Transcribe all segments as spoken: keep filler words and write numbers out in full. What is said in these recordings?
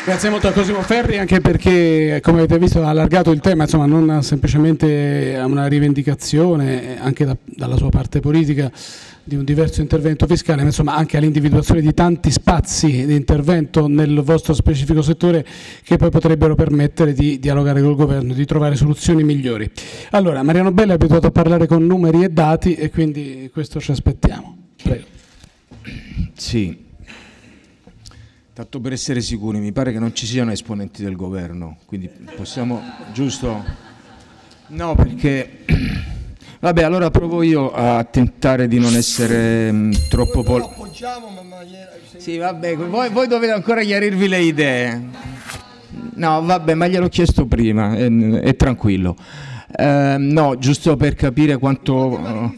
Grazie molto a Cosimo Ferri, anche perché, come avete visto, ha allargato il tema, insomma, non semplicemente a una rivendicazione, anche da, dalla sua parte politica, di un diverso intervento fiscale, ma insomma anche all'individuazione di tanti spazi di intervento nel vostro specifico settore che poi potrebbero permettere di dialogare col governo, di trovare soluzioni migliori. Allora, Mariano Belli è abituato a parlare con numeri e dati e quindi questo ci aspettiamo. Prego. Sì. Tanto per essere sicuri, mi pare che non ci siano esponenti del governo, quindi possiamo, giusto? No, perché, vabbè, allora provo io a tentare di non essere mh, troppo pol... Sì, vabbè, voi, voi dovete ancora chiarirvi le idee. No, vabbè, ma gliel'ho chiesto prima, è, è tranquillo. Eh, no, giusto per capire quanto...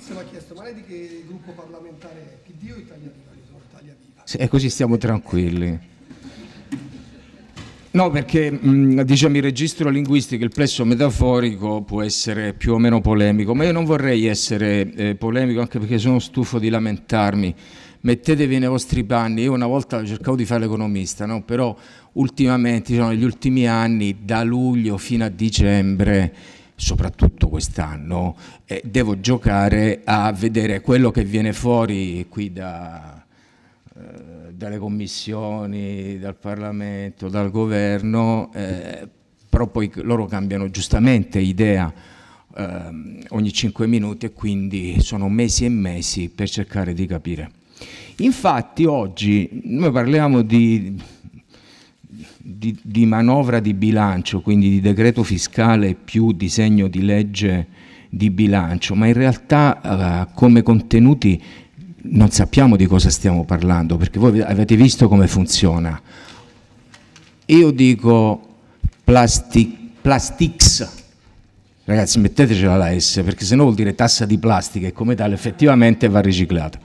E così stiamo tranquilli. No, perché mh, diciamo il registro linguistico, il plesso metaforico può essere più o meno polemico, ma io non vorrei essere eh, polemico, anche perché sono stufo di lamentarmi. Mettetevi nei vostri panni. Io una volta cercavo di fare l'economista, no? Però ultimamente, diciamo, negli ultimi anni, da luglio fino a dicembre, soprattutto quest'anno, eh, devo giocare a vedere quello che viene fuori qui da... dalle commissioni, dal Parlamento, dal governo, eh, però poi loro cambiano giustamente idea eh, ogni cinque minuti e quindi sono mesi e mesi per cercare di capire. Infatti oggi noi parliamo di, di, di manovra di bilancio, quindi di decreto fiscale più disegno di legge di bilancio, ma in realtà eh, come contenuti non sappiamo di cosa stiamo parlando, perché voi avete visto come funziona. Io dico plastic, plastics, ragazzi mettetecela la S, perché sennò vuol dire tassa di plastica e come tale effettivamente va riciclata.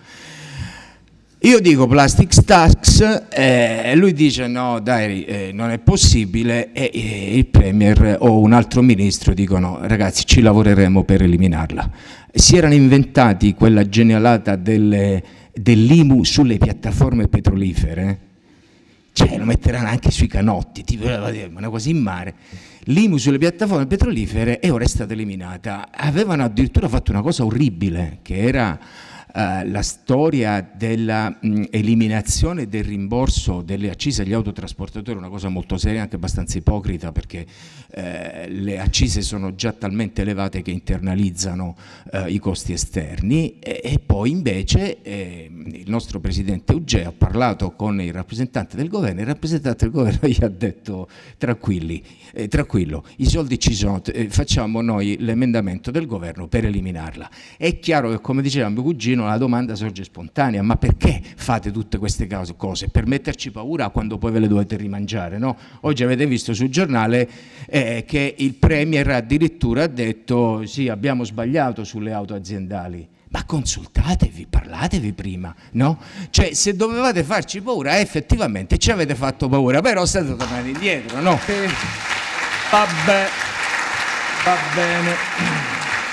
Io dico plastics tax e eh, lui dice no dai eh, non è possibile e eh, il Premier o un altro ministro dicono ragazzi ci lavoreremo per eliminarla. Si erano inventati quella genialata delle, dell'I M U sulle piattaforme petrolifere, cioè lo metteranno anche sui canotti, tipo una cosa in mare. L'I M U sulle piattaforme petrolifere e ora è stata eliminata. Avevano addirittura fatto una cosa orribile che era Uh, la storia dell'eliminazione del rimborso delle accise agli autotrasportatori, una cosa molto seria, anche abbastanza ipocrita, perché uh, le accise sono già talmente elevate che internalizzano uh, i costi esterni e, e poi invece eh, il nostro presidente Ugea ha parlato con il rappresentante del governo e il rappresentante del governo gli ha detto tranquilli, eh, tranquillo, i soldi ci sono, eh, facciamo noi l'emendamento del governo per eliminarla. È chiaro che, come diceva mio cugino, la domanda sorge spontanea, ma perché fate tutte queste cose? Per metterci paura quando poi ve le dovete rimangiare, no? Oggi avete visto sul giornale eh, che il Premier addirittura ha detto sì, abbiamo sbagliato sulle auto aziendali. Ma consultatevi, parlatevi prima, no? Cioè, se dovevate farci paura, eh, effettivamente ci avete fatto paura, però state tornando indietro, no? Sì. Vabbè, va bene.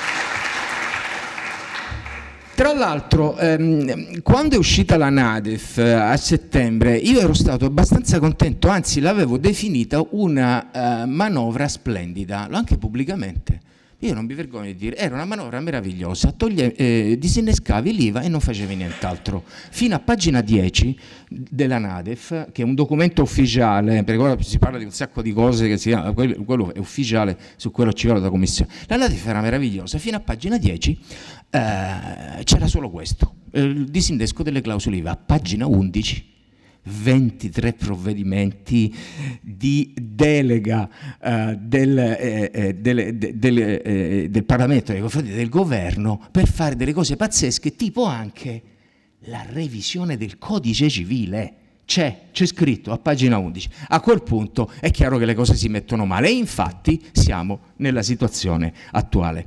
Tra l'altro, ehm, quando è uscita la NADEF eh, a settembre, io ero stato abbastanza contento, anzi l'avevo definita una eh, manovra splendida, l'ho anche pubblicamente. Io non mi vergogno di dire, era una manovra meravigliosa, toglie, eh, disinnescavi l'I V A e non facevi nient'altro. Fino a pagina dieci della NADEF, che è un documento ufficiale, perché ora si parla di un sacco di cose, che si chiama, quello, quello è ufficiale, su quello ci va la commissione. La NADEF era meravigliosa, fino a pagina dieci eh, c'era solo questo, il disinnesco delle clausole I V A. A pagina undici, ventitré provvedimenti di delega uh, del, eh, eh, del, del, del, eh, del Parlamento nei confronti del governo per fare delle cose pazzesche, tipo anche la revisione del codice civile. C'è, c'è scritto a pagina undici. A quel punto è chiaro che le cose si mettono male e infatti siamo nella situazione attuale.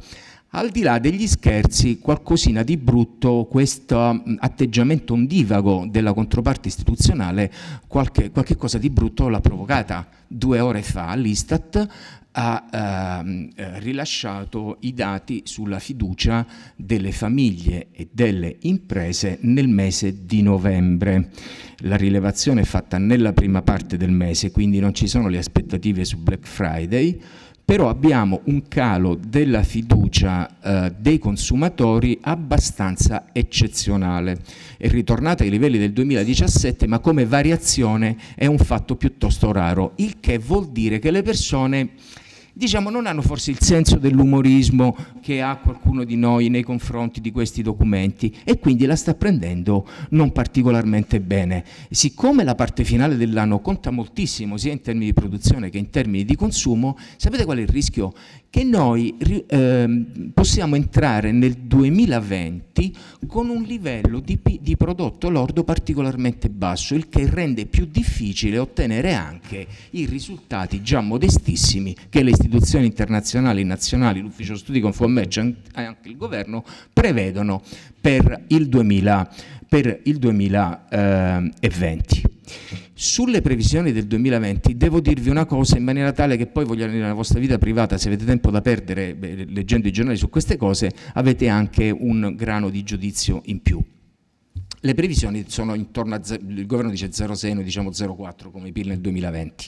Al di là degli scherzi, qualcosina di brutto, questo atteggiamento ondivago della controparte istituzionale, qualche, qualche cosa di brutto l'ha provocata. Due ore fa l'Istat ha eh, rilasciato i dati sulla fiducia delle famiglie e delle imprese nel mese di novembre. La rilevazione è fatta nella prima parte del mese, quindi non ci sono le aspettative su Black Friday, però abbiamo un calo della fiducia eh, dei consumatori abbastanza eccezionale. È ritornata ai livelli del duemiladiciassette, ma come variazione è un fatto piuttosto raro, il che vuol dire che le persone, diciamo, non hanno forse il senso dell'umorismo che ha qualcuno di noi nei confronti di questi documenti e quindi la sta prendendo non particolarmente bene. Siccome la parte finale dell'anno conta moltissimo sia in termini di produzione che in termini di consumo, sapete qual è il rischio? Che noi eh, possiamo entrare nel duemilaventi con un livello di, di prodotto lordo particolarmente basso, il che rende più difficile ottenere anche i risultati già modestissimi che le istituzioni internazionali, nazionali, l'Ufficio Studi Confcommercio e anche il governo prevedono per il, duemila, per il duemilaventi. Sulle previsioni del duemilaventi devo dirvi una cosa in maniera tale che poi voglio nella vostra vita privata, se avete tempo da perdere beh, leggendo i giornali su queste cose, avete anche un grano di giudizio in più. Le previsioni sono intorno a, il governo dice zero virgola sei, noi diciamo zero virgola quattro come I P I L nel duemilaventi.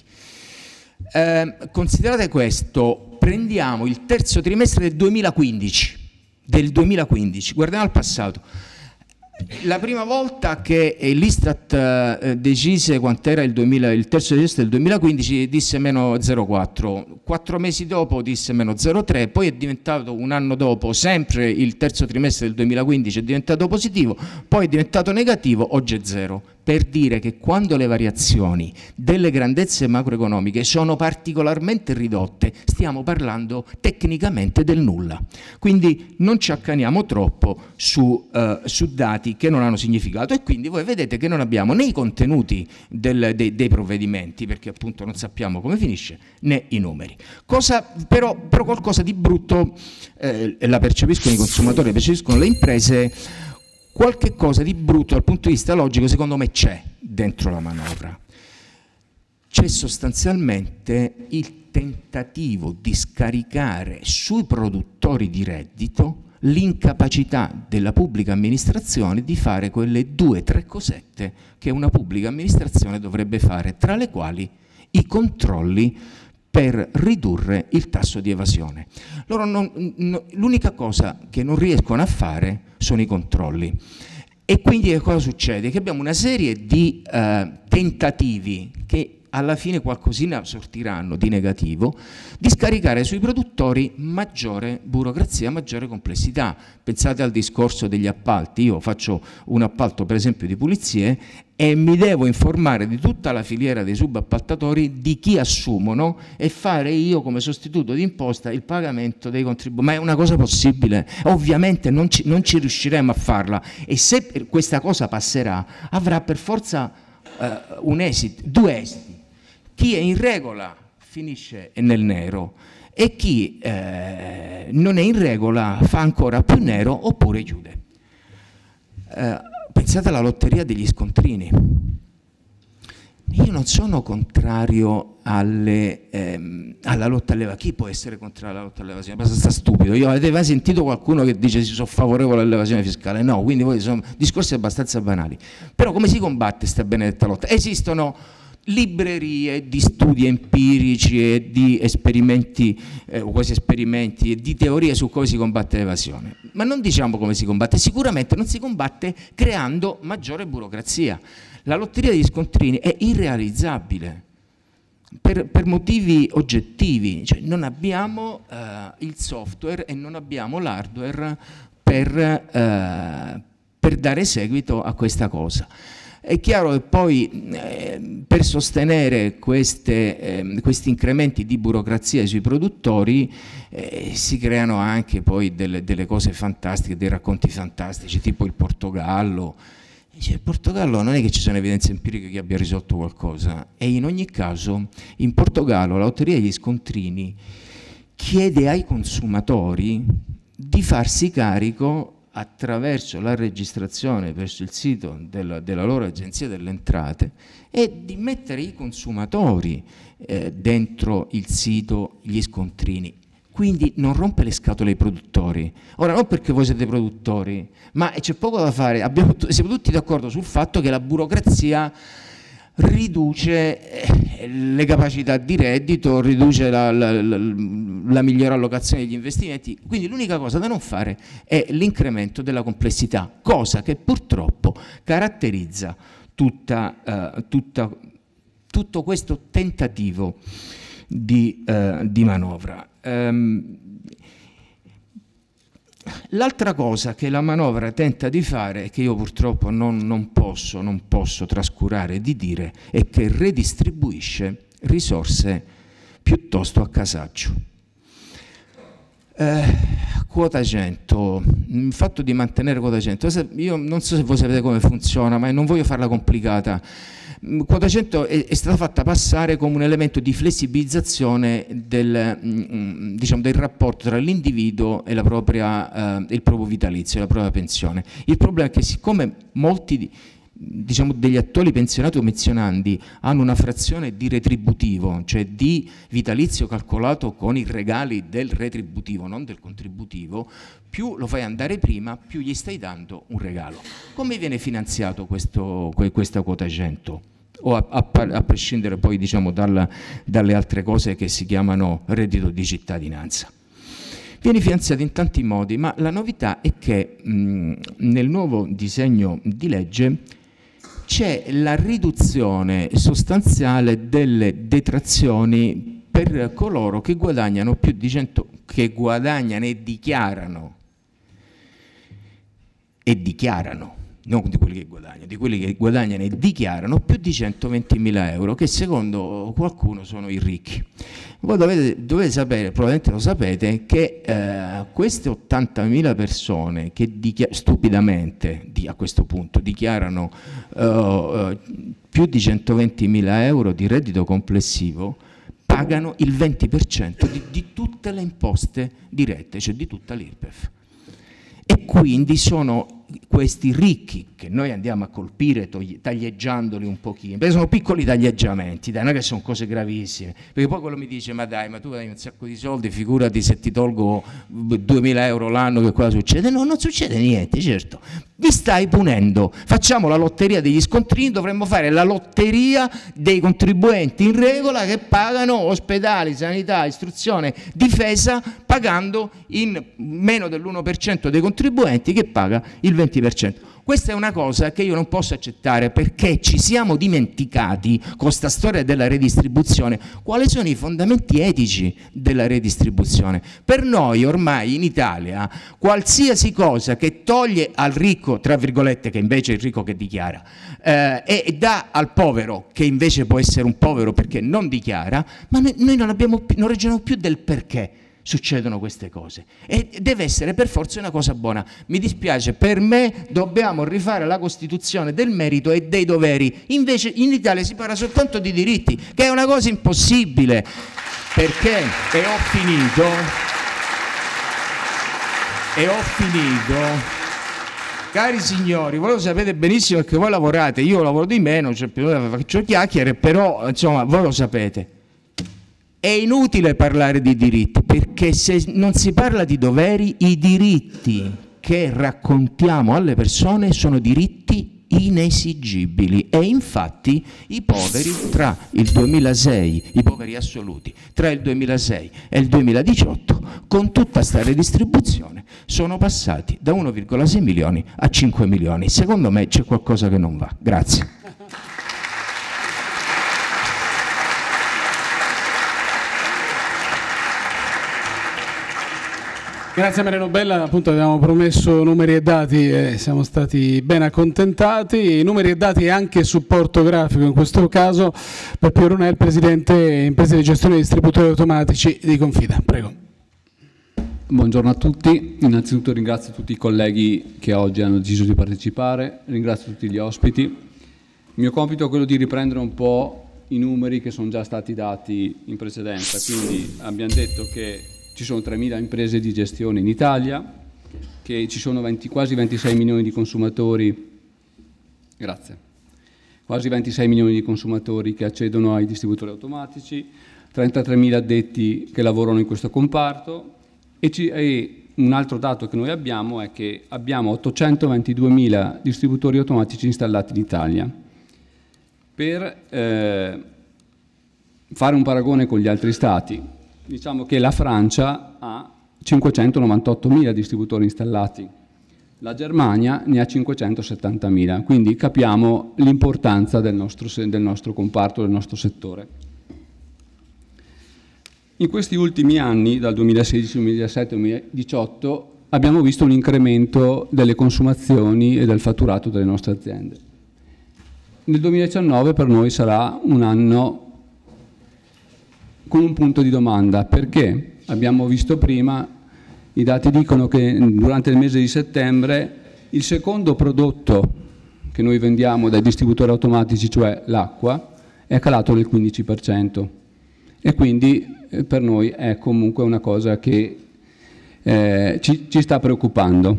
Eh, considerate questo, prendiamo il terzo trimestre del duemilaquindici, del duemilaquindici, guardiamo al passato. La prima volta che l'Istat eh, decise quant'era il, il terzo trimestre del duemilaquindici disse meno zero virgola quattro, quattro mesi dopo disse meno zero virgola tre, poi è diventato un anno dopo, sempre il terzo trimestre del duemilaquindici è diventato positivo, poi è diventato negativo, oggi è zero. Per dire che quando le variazioni delle grandezze macroeconomiche sono particolarmente ridotte, stiamo parlando tecnicamente del nulla. Quindi non ci accaniamo troppo su, uh, su dati che non hanno significato e quindi voi vedete che non abbiamo né i contenuti del, dei, dei provvedimenti, perché appunto non sappiamo come finisce, né i numeri. Cosa, però, però qualcosa di brutto eh, la percepiscono i consumatori, la percepiscono le imprese. Qualche cosa di brutto dal punto di vista logico secondo me c'è dentro la manovra. C'è sostanzialmente il tentativo di scaricare sui produttori di reddito l'incapacità della pubblica amministrazione di fare quelle due o tre cosette che una pubblica amministrazione dovrebbe fare, tra le quali i controlli per ridurre il tasso di evasione. Loro non, no, l'unica cosa che non riescono a fare sono i controlli. E quindi che cosa succede? Che abbiamo una serie di eh, tentativi che alla fine qualcosina sortiranno di negativo, di scaricare sui produttori maggiore burocrazia, maggiore complessità. Pensate al discorso degli appalti. Io faccio un appalto per esempio di pulizie e mi devo informare di tutta la filiera dei subappaltatori, di chi assumono e fare io come sostituto di imposta il pagamento dei contributi. Ma è una cosa possibile? Ovviamente non ci, non ci riusciremo a farla e se questa cosa passerà avrà per forza eh, un esito, due esiti. Chi è in regola finisce nel nero e chi eh, non è in regola fa ancora più nero oppure chiude. Eh, pensate alla lotteria degli scontrini. Io non sono contrario alle, ehm, alla lotta all'evasione. Chi può essere contrario alla lotta all'evasione? È abbastanza stupido. Io avete mai sentito qualcuno che dice si sono favorevole all'evasione fiscale? No, quindi voi sono discorsi abbastanza banali. Però come si combatte questa benedetta lotta? Esistono librerie di studi empirici e di esperimenti, eh, o quasi esperimenti, e di teorie su come si combatte l'evasione. Ma non diciamo come si combatte, sicuramente non si combatte creando maggiore burocrazia. La lotteria degli scontrini è irrealizzabile per, per motivi oggettivi, cioè non abbiamo eh, il software e non abbiamo l'hardware per, eh, per dare seguito a questa cosa. È chiaro che poi eh, per sostenere queste, eh, questi incrementi di burocrazia sui produttori eh, si creano anche poi delle, delle cose fantastiche, dei racconti fantastici, tipo il Portogallo. Cioè, il Portogallo non è che ci sono evidenze empiriche che abbia risolto qualcosa, e in ogni caso in Portogallo la lotteria degli scontrini chiede ai consumatori di farsi carico attraverso la registrazione presso il sito della, della loro agenzia delle entrate e di mettere i consumatori eh, dentro il sito gli scontrini. Quindi non rompe le scatole ai produttori. Ora, non perché voi siete produttori, ma c'è poco da fare. Abbiamo, siamo tutti d'accordo sul fatto che la burocrazia riduce le capacità di reddito, riduce la, la, la, la migliore allocazione degli investimenti, quindi l'unica cosa da non fare è l'incremento della complessità, cosa che purtroppo caratterizza tutta, uh, tutta, tutto questo tentativo di, uh, di manovra. Um, L'altra cosa che la manovra tenta di fare, che io purtroppo non, non, posso, non posso trascurare di dire, è che redistribuisce risorse piuttosto a casaccio. Eh, quota cento, il fatto di mantenere quota cento, io non so se voi sapete come funziona, ma non voglio farla complicata. Quota cento è, è stata fatta passare come un elemento di flessibilizzazione del, diciamo, del rapporto tra l'individuo e la propria, eh, il proprio vitalizio, la propria pensione. Il problema è che siccome molti diciamo, degli attuali pensionati o menzionandi hanno una frazione di retributivo, cioè di vitalizio calcolato con i regali del retributivo, non del contributivo, più lo fai andare prima, più gli stai dando un regalo. Come viene finanziato questo, questa quota cento? O a, a, a prescindere poi diciamo, dalla, dalle altre cose che si chiamano reddito di cittadinanza. Viene finanziato in tanti modi, ma la novità è che mh, nel nuovo disegno di legge c'è la riduzione sostanziale delle detrazioni per coloro che guadagnano più di cento, che guadagnano e dichiarano, e dichiarano, non di quelli che guadagnano, di quelli che guadagnano e dichiarano più di centoventimila euro, che secondo qualcuno sono i ricchi. Voi dovete, dovete sapere, probabilmente lo sapete, che eh, queste ottantamila persone che stupidamente di, a questo punto dichiarano eh, più di centoventimila euro di reddito complessivo pagano il venti per cento di, di tutte le imposte dirette, cioè di tutta l'I R P E F. E quindi sono questi ricchi che noi andiamo a colpire taglieggiandoli un pochino, perché sono piccoli taglieggiamenti, dai, non è che sono cose gravissime, perché poi quello mi dice ma dai, ma tu hai un sacco di soldi, figurati se ti tolgo duemila euro l'anno che cosa succede? No, non succede niente, certo, vi stai punendo, facciamo la lotteria degli scontrini, dovremmo fare la lotteria dei contribuenti in regola che pagano ospedali, sanità, istruzione, difesa, pagando in meno dell'uno per cento dei contribuenti che paga il venti per cento. Questa è una cosa che io non posso accettare, perché ci siamo dimenticati con questa storia della redistribuzione quali sono i fondamenti etici della redistribuzione. Per noi ormai in Italia qualsiasi cosa che toglie al ricco, tra virgolette, che invece è il ricco che dichiara, eh, e dà al povero, che invece può essere un povero perché non dichiara, ma noi non, abbiamo, non ragioniamo più del perché succedono queste cose, e deve essere per forza una cosa buona. Mi dispiace, per me dobbiamo rifare la Costituzione del merito e dei doveri, invece in Italia si parla soltanto di diritti, che è una cosa impossibile, perché, e ho finito, e ho finito, cari signori, voi lo sapete benissimo che voi lavorate, io lavoro di meno, cioè, faccio chiacchiere, però insomma voi lo sapete. È inutile parlare di diritti, perché se non si parla di doveri, i diritti che raccontiamo alle persone sono diritti inesigibili, e infatti i poveri tra il duemilasei, i poveri assoluti, tra il duemilasei e il duemiladiciotto, con tutta questa redistribuzione, sono passati da uno virgola sei milioni a cinque milioni. Secondo me c'è qualcosa che non va. Grazie. Grazie Mariano Bella, appunto avevamo promesso numeri e dati e siamo stati ben accontentati, numeri e dati e anche supporto grafico in questo caso per Piero Runel, Presidente Imprese di Gestione Distributori Automatici di Confida. Prego. Buongiorno a tutti, innanzitutto ringrazio tutti i colleghi che oggi hanno deciso di partecipare, ringrazio tutti gli ospiti. Il mio compito è quello di riprendere un po' i numeri che sono già stati dati in precedenza, quindi abbiamo detto che ci sono tremila imprese di gestione in Italia, che ci sono venti, quasi ventisei milioni di consumatori, grazie, quasi ventisei milioni di consumatori che accedono ai distributori automatici, trentatremila addetti che lavorano in questo comparto e, ci, e un altro dato che noi abbiamo è che abbiamo ottocentoventiduemila distributori automatici installati in Italia. Per eh, fare un paragone con gli altri stati, diciamo che la Francia ha cinquecentonovantottomila distributori installati, la Germania ne ha cinquecentosettantamila, quindi capiamo l'importanza del nostro, del nostro comparto, del nostro settore. In questi ultimi anni, dal duemilasedici, duemiladiciassette, duemiladiciotto, abbiamo visto un incremento delle consumazioni e del fatturato delle nostre aziende. Nel duemiladiciannove per noi sarà un anno con un punto di domanda, perché abbiamo visto prima, i dati dicono che durante il mese di settembre il secondo prodotto che noi vendiamo dai distributori automatici, cioè l'acqua, è calato del quindici per cento e quindi eh, per noi è comunque una cosa che eh, ci, ci sta preoccupando.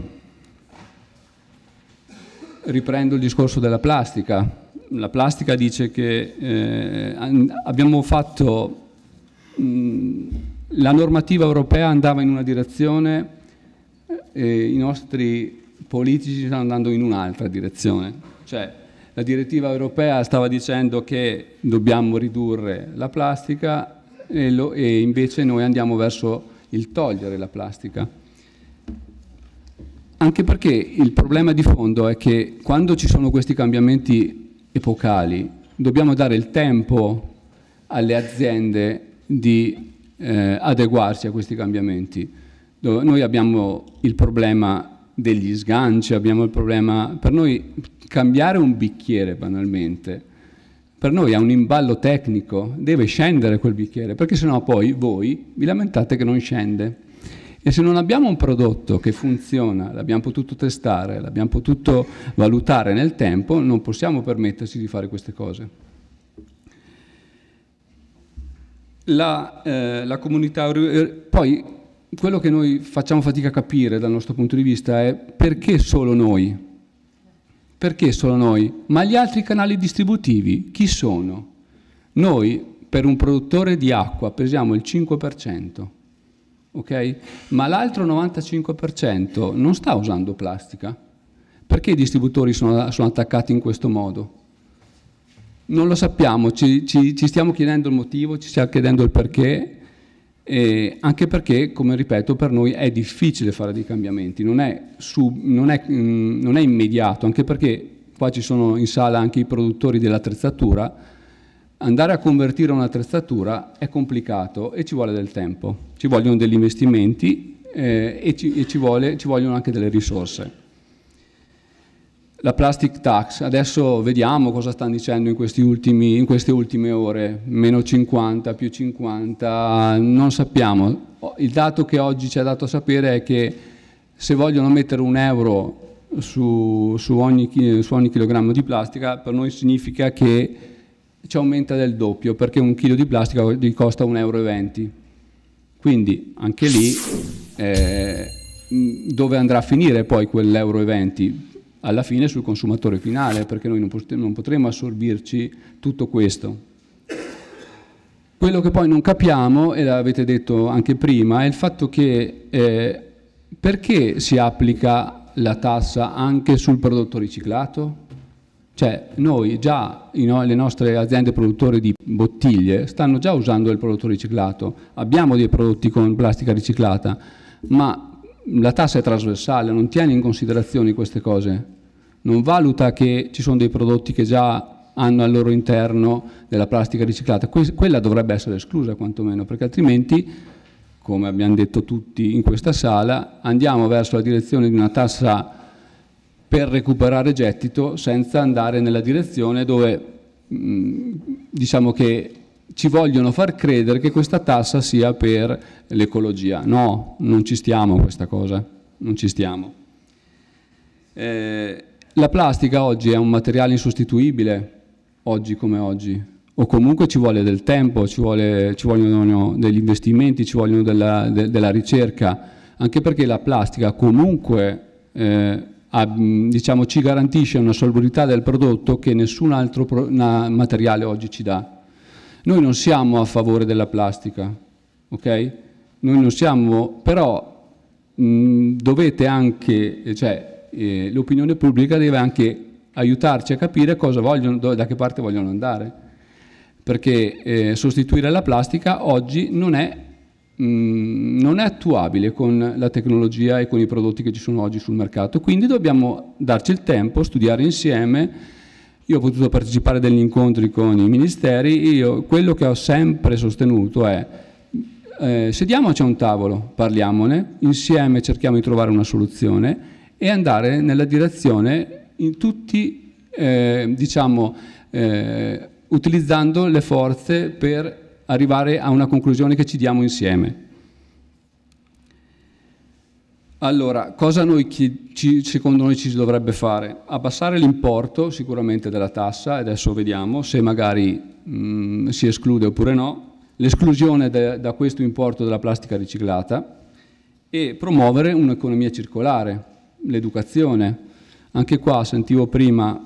Riprendo il discorso della plastica. La plastica dice che eh, abbiamo fatto la normativa europea andava in una direzione e i nostri politici stanno andando in un'altra direzione. Cioè, la direttiva europea stava dicendo che dobbiamo ridurre la plastica e, lo, e invece noi andiamo verso il togliere la plastica. Anche perché il problema di fondo è che quando ci sono questi cambiamenti epocali dobbiamo dare il tempo alle aziende di eh, adeguarsi a questi cambiamenti. Dove noi abbiamo il problema degli sganci, abbiamo il problema, per noi cambiare un bicchiere banalmente, per noi è un imballo tecnico, deve scendere quel bicchiere, perché sennò poi voi vi lamentate che non scende. E se non abbiamo un prodotto che funziona, l'abbiamo potuto testare, l'abbiamo potuto valutare nel tempo, non possiamo permetterci di fare queste cose. La, eh, la comunità, poi quello che noi facciamo fatica a capire dal nostro punto di vista è perché solo noi? Perché solo noi? Ma gli altri canali distributivi chi sono? Noi per un produttore di acqua pesiamo il cinque per cento, ok? Ma l'altro novantacinque per cento non sta usando plastica. Perché i distributori sono, sono attaccati in questo modo? Non lo sappiamo, ci, ci, ci stiamo chiedendo il motivo, ci stiamo chiedendo il perché, e anche perché, come ripeto, per noi è difficile fare dei cambiamenti, non è, sub, non è, mh, non è immediato, anche perché qua ci sono in sala anche i produttori dell'attrezzatura, andare a convertire un'attrezzatura è complicato e ci vuole del tempo, ci vogliono degli investimenti eh, e, ci, e ci, vuole, ci vogliono anche delle risorse. La plastic tax, adesso vediamo cosa stanno dicendo in, questi ultimi, in queste ultime ore, meno cinquanta, più cinquanta, non sappiamo. Il dato che oggi ci è dato a sapere è che se vogliono mettere un euro su, su, ogni, su ogni chilogrammo di plastica, per noi significa che ci aumenta del doppio, perché un chilo di plastica gli costa un euro e venti. Quindi anche lì eh, dove andrà a finire poi quell'euro e venti? Alla fine sul consumatore finale, perché noi non potremo assorbirci tutto questo. Quello che poi non capiamo, e l'avete detto anche prima, è il fatto che eh, perché si applica la tassa anche sul prodotto riciclato? Cioè noi già, le nostre aziende produttori di bottiglie stanno già usando il prodotto riciclato, abbiamo dei prodotti con plastica riciclata, ma la tassa è trasversale, non tiene in considerazione queste cose, non valuta che ci sono dei prodotti che già hanno al loro interno della plastica riciclata, que- quella dovrebbe essere esclusa quantomeno, perché altrimenti, come abbiamo detto tutti in questa sala, andiamo verso la direzione di una tassa per recuperare gettito senza andare nella direzione dove mh, diciamo che ci vogliono far credere che questa tassa sia per l'ecologia. No, non ci stiamo a questa cosa, non ci stiamo. Eh, la plastica oggi è un materiale insostituibile, oggi come oggi. o comunque ci vuole del tempo, ci, vuole, ci vogliono degli investimenti, ci vogliono della, de, della ricerca, anche perché la plastica comunque eh, ha, diciamo, ci garantisce una salubrità del prodotto che nessun altro pro, na, materiale oggi ci dà. Noi non siamo a favore della plastica, ok? Noi non siamo, però mh, dovete anche, cioè eh, l'opinione pubblica deve anche aiutarci a capire cosa vogliono, da che parte vogliono andare. Perché eh, sostituire la plastica oggi non è, mh, non è attuabile con la tecnologia e con i prodotti che ci sono oggi sul mercato, quindi dobbiamo darci il tempo, studiare insieme. Io ho potuto partecipare degli incontri con i ministeri, io quello che ho sempre sostenuto è eh, sediamoci a un tavolo, parliamone, insieme cerchiamo di trovare una soluzione e andare nella direzione in tutti, eh, diciamo, eh, utilizzando le forze per arrivare a una conclusione che ci diamo insieme. Allora, cosa noi chi, ci, secondo noi ci si dovrebbe fare? Abbassare l'importo sicuramente della tassa, e adesso vediamo se magari mh, si esclude oppure no, l'esclusione da questo importo della plastica riciclata e promuovere un'economia circolare, l'educazione. Anche qua sentivo prima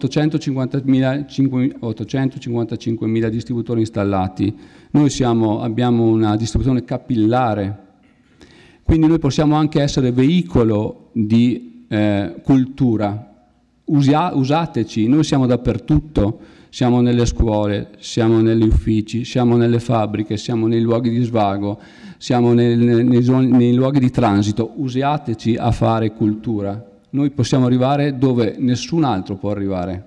ottocentocinquantacinquemila distributori installati, noi siamo, abbiamo una distribuzione capillare, quindi noi possiamo anche essere veicolo di eh, cultura, Usia, usateci, noi siamo dappertutto, siamo nelle scuole, siamo negli uffici, siamo nelle fabbriche, siamo nei luoghi di svago, siamo nei, nei, nei, nei luoghi di transito, usateci a fare cultura. Noi possiamo arrivare dove nessun altro può arrivare.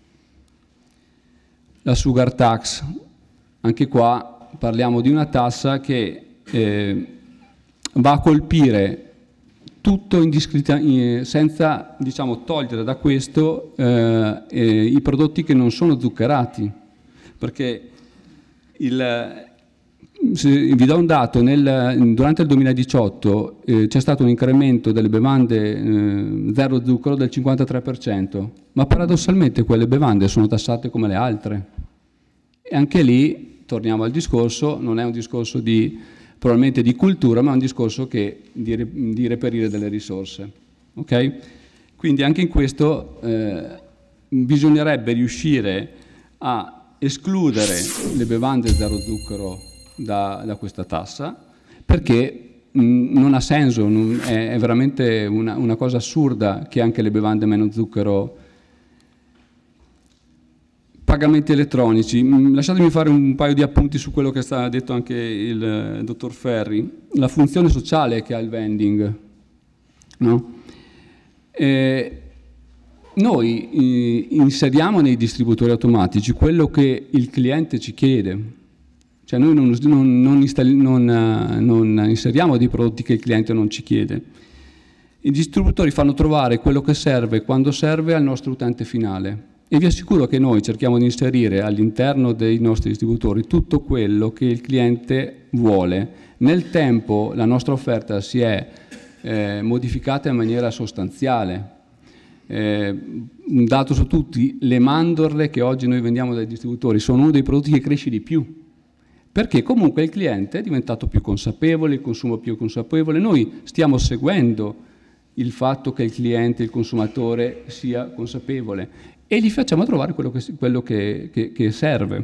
La sugar tax, anche qua parliamo di una tassa che eh, va a colpire tutto indiscritta, senza, diciamo, togliere da questo eh, eh, i prodotti che non sono zuccherati, perché il, se vi do un dato, nel, durante il duemiladiciotto eh, c'è stato un incremento delle bevande eh, zero zucchero del cinquantatré per cento, ma paradossalmente quelle bevande sono tassate come le altre. E anche lì, torniamo al discorso, non è un discorso di, probabilmente di cultura, ma è un discorso che, di, di reperire delle risorse. Okay? Quindi anche in questo eh, bisognerebbe riuscire a escludere le bevande zero zucchero Da, da questa tassa, perché mh, non ha senso, non, è, è veramente una, una cosa assurda che anche le bevande meno zucchero. Pagamenti elettronici, mh, lasciatemi fare un paio di appunti su quello che sta detto anche il eh, dottor Ferri, la funzione sociale che ha il vending, no? Eh, noi eh, inseriamo nei distributori automatici quello che il cliente ci chiede. Cioè noi non, non, non, non, non inseriamo dei prodotti che il cliente non ci chiede. I distributori fanno trovare quello che serve quando serve al nostro utente finale e vi assicuro che noi cerchiamo di inserire all'interno dei nostri distributori tutto quello che il cliente vuole. Nel tempo la nostra offerta si è eh, modificata in maniera sostanziale. Eh, un dato su tutti, le mandorle che oggi noi vendiamo dai distributori sono uno dei prodotti che cresce di più. Perché comunque il cliente è diventato più consapevole, il consumo più consapevole, noi stiamo seguendo il fatto che il cliente, il consumatore sia consapevole e gli facciamo trovare quello che, quello che, che, che serve.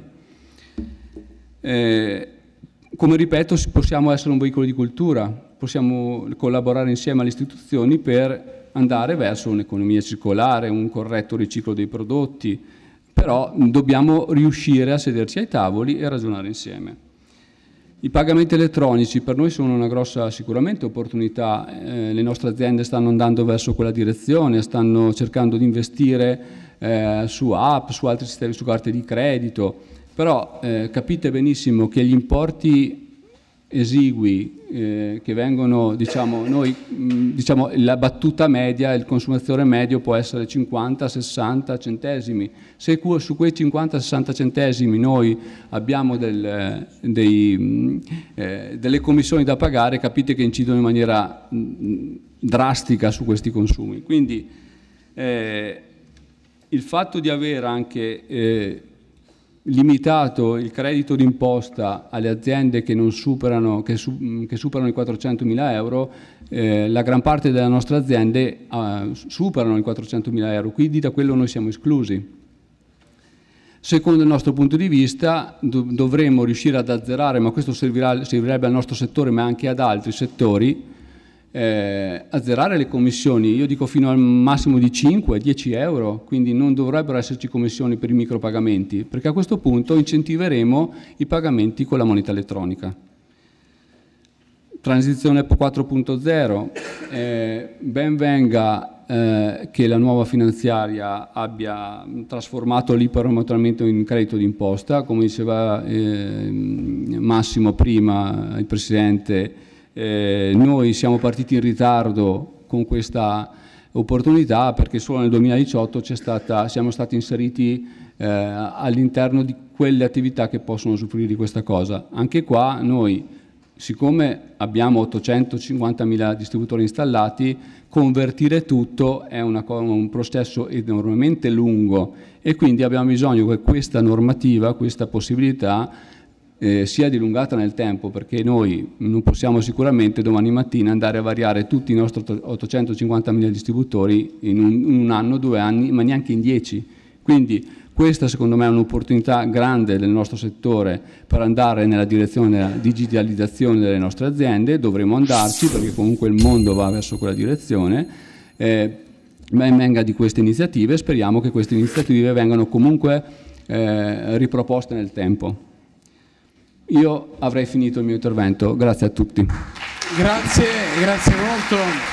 Eh, come ripeto, possiamo essere un veicolo di cultura, possiamo collaborare insieme alle istituzioni per andare verso un'economia circolare, un corretto riciclo dei prodotti, però dobbiamo riuscire a sederci ai tavoli e ragionare insieme. I pagamenti elettronici per noi sono una grossa sicuramente opportunità, eh, le nostre aziende stanno andando verso quella direzione, stanno cercando di investire eh, su app, su altri sistemi, su carte di credito, però eh, capite benissimo che gli importi esigui eh, che vengono, diciamo, noi, mh, diciamo, la battuta media, il consumatore medio può essere cinquanta sessanta centesimi. Se su quei cinquanta sessanta centesimi noi abbiamo del, dei, mh, eh, delle commissioni da pagare, capite che incidono in maniera mh, drastica su questi consumi. Quindi eh, il fatto di avere anche eh, limitato il credito d'imposta alle aziende che, non superano, che, su, che superano i quattrocentomila euro, eh, la gran parte delle nostre aziende eh, superano i quattrocentomila euro, quindi da quello noi siamo esclusi. Secondo il nostro punto di vista dov dovremmo riuscire ad azzerare, ma questo servirà, servirebbe al nostro settore ma anche ad altri settori, eh, azzerare le commissioni, io dico fino al massimo di cinque dieci euro, quindi non dovrebbero esserci commissioni per i micropagamenti, perché a questo punto incentiveremo i pagamenti con la moneta elettronica. Transizione quattro punto zero, eh, ben venga eh, che la nuova finanziaria abbia trasformato l'iperomotoramento in credito d'imposta, come diceva eh, Massimo prima, il Presidente, eh, noi siamo partiti in ritardo con questa opportunità perché solo nel duemiladiciotto c'è stata, siamo stati inseriti eh, all'interno di quelle attività che possono usufruire di questa cosa. Anche qua noi, siccome abbiamo ottocentocinquantamila distributori installati, convertire tutto è una, un processo enormemente lungo e quindi abbiamo bisogno che questa normativa, questa possibilità eh, sia dilungata nel tempo, perché noi non possiamo sicuramente domani mattina andare a variare tutti i nostri ottocentocinquantamila distributori in un, in un anno, due anni, ma neanche in dieci. Quindi questa secondo me è un'opportunità grande del nostro settore per andare nella direzione della digitalizzazione delle nostre aziende, dovremo andarci perché comunque il mondo va verso quella direzione, eh, ben venga di queste iniziative, speriamo che queste iniziative vengano comunque eh, riproposte nel tempo. Io avrei finito il mio intervento, grazie a tutti. Grazie, grazie molto.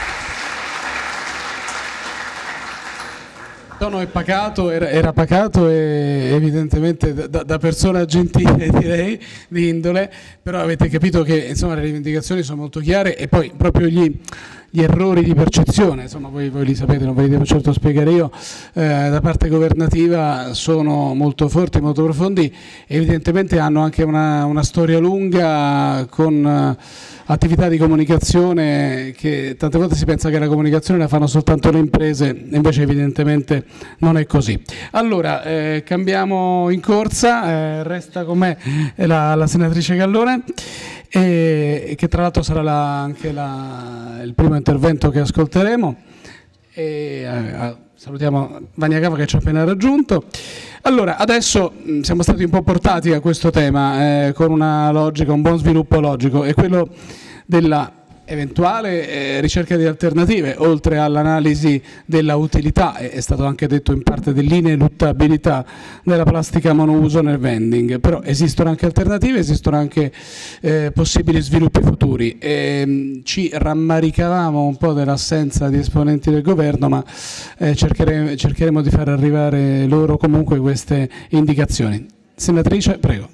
Il tono è pacato, era, era pacato e evidentemente da, da persona gentile direi, di indole, però avete capito che insomma le rivendicazioni sono molto chiare e poi proprio gli, gli errori di percezione, insomma voi, voi li sapete, non ve li devo certo spiegare io, eh, da parte governativa sono molto forti, molto profondi, evidentemente hanno anche una, una storia lunga con eh, attività di comunicazione che tante volte si pensa che la comunicazione la fanno soltanto le imprese, invece evidentemente non è così. Allora, eh, cambiamo in corsa, eh, resta con me la, la senatrice Gallone, e, che tra l'altro sarà la, anche la, il primo intervento che ascolteremo. E, eh, salutiamo Vania Cava che ci ha appena raggiunto. Allora, adesso mh, siamo stati un po' portati a questo tema eh, con una logica, un buon sviluppo logico, e quello della eventuale eh, ricerca di alternative, oltre all'analisi della utilità, è, è stato anche detto in parte dell'ineluttabilità della plastica monouso nel vending, però esistono anche alternative, esistono anche eh, possibili sviluppi futuri. E, mh, ci rammaricavamo un po' dell'assenza di esponenti del governo, ma eh, cercheremo, cercheremo di far arrivare loro comunque queste indicazioni. Senatrice, prego.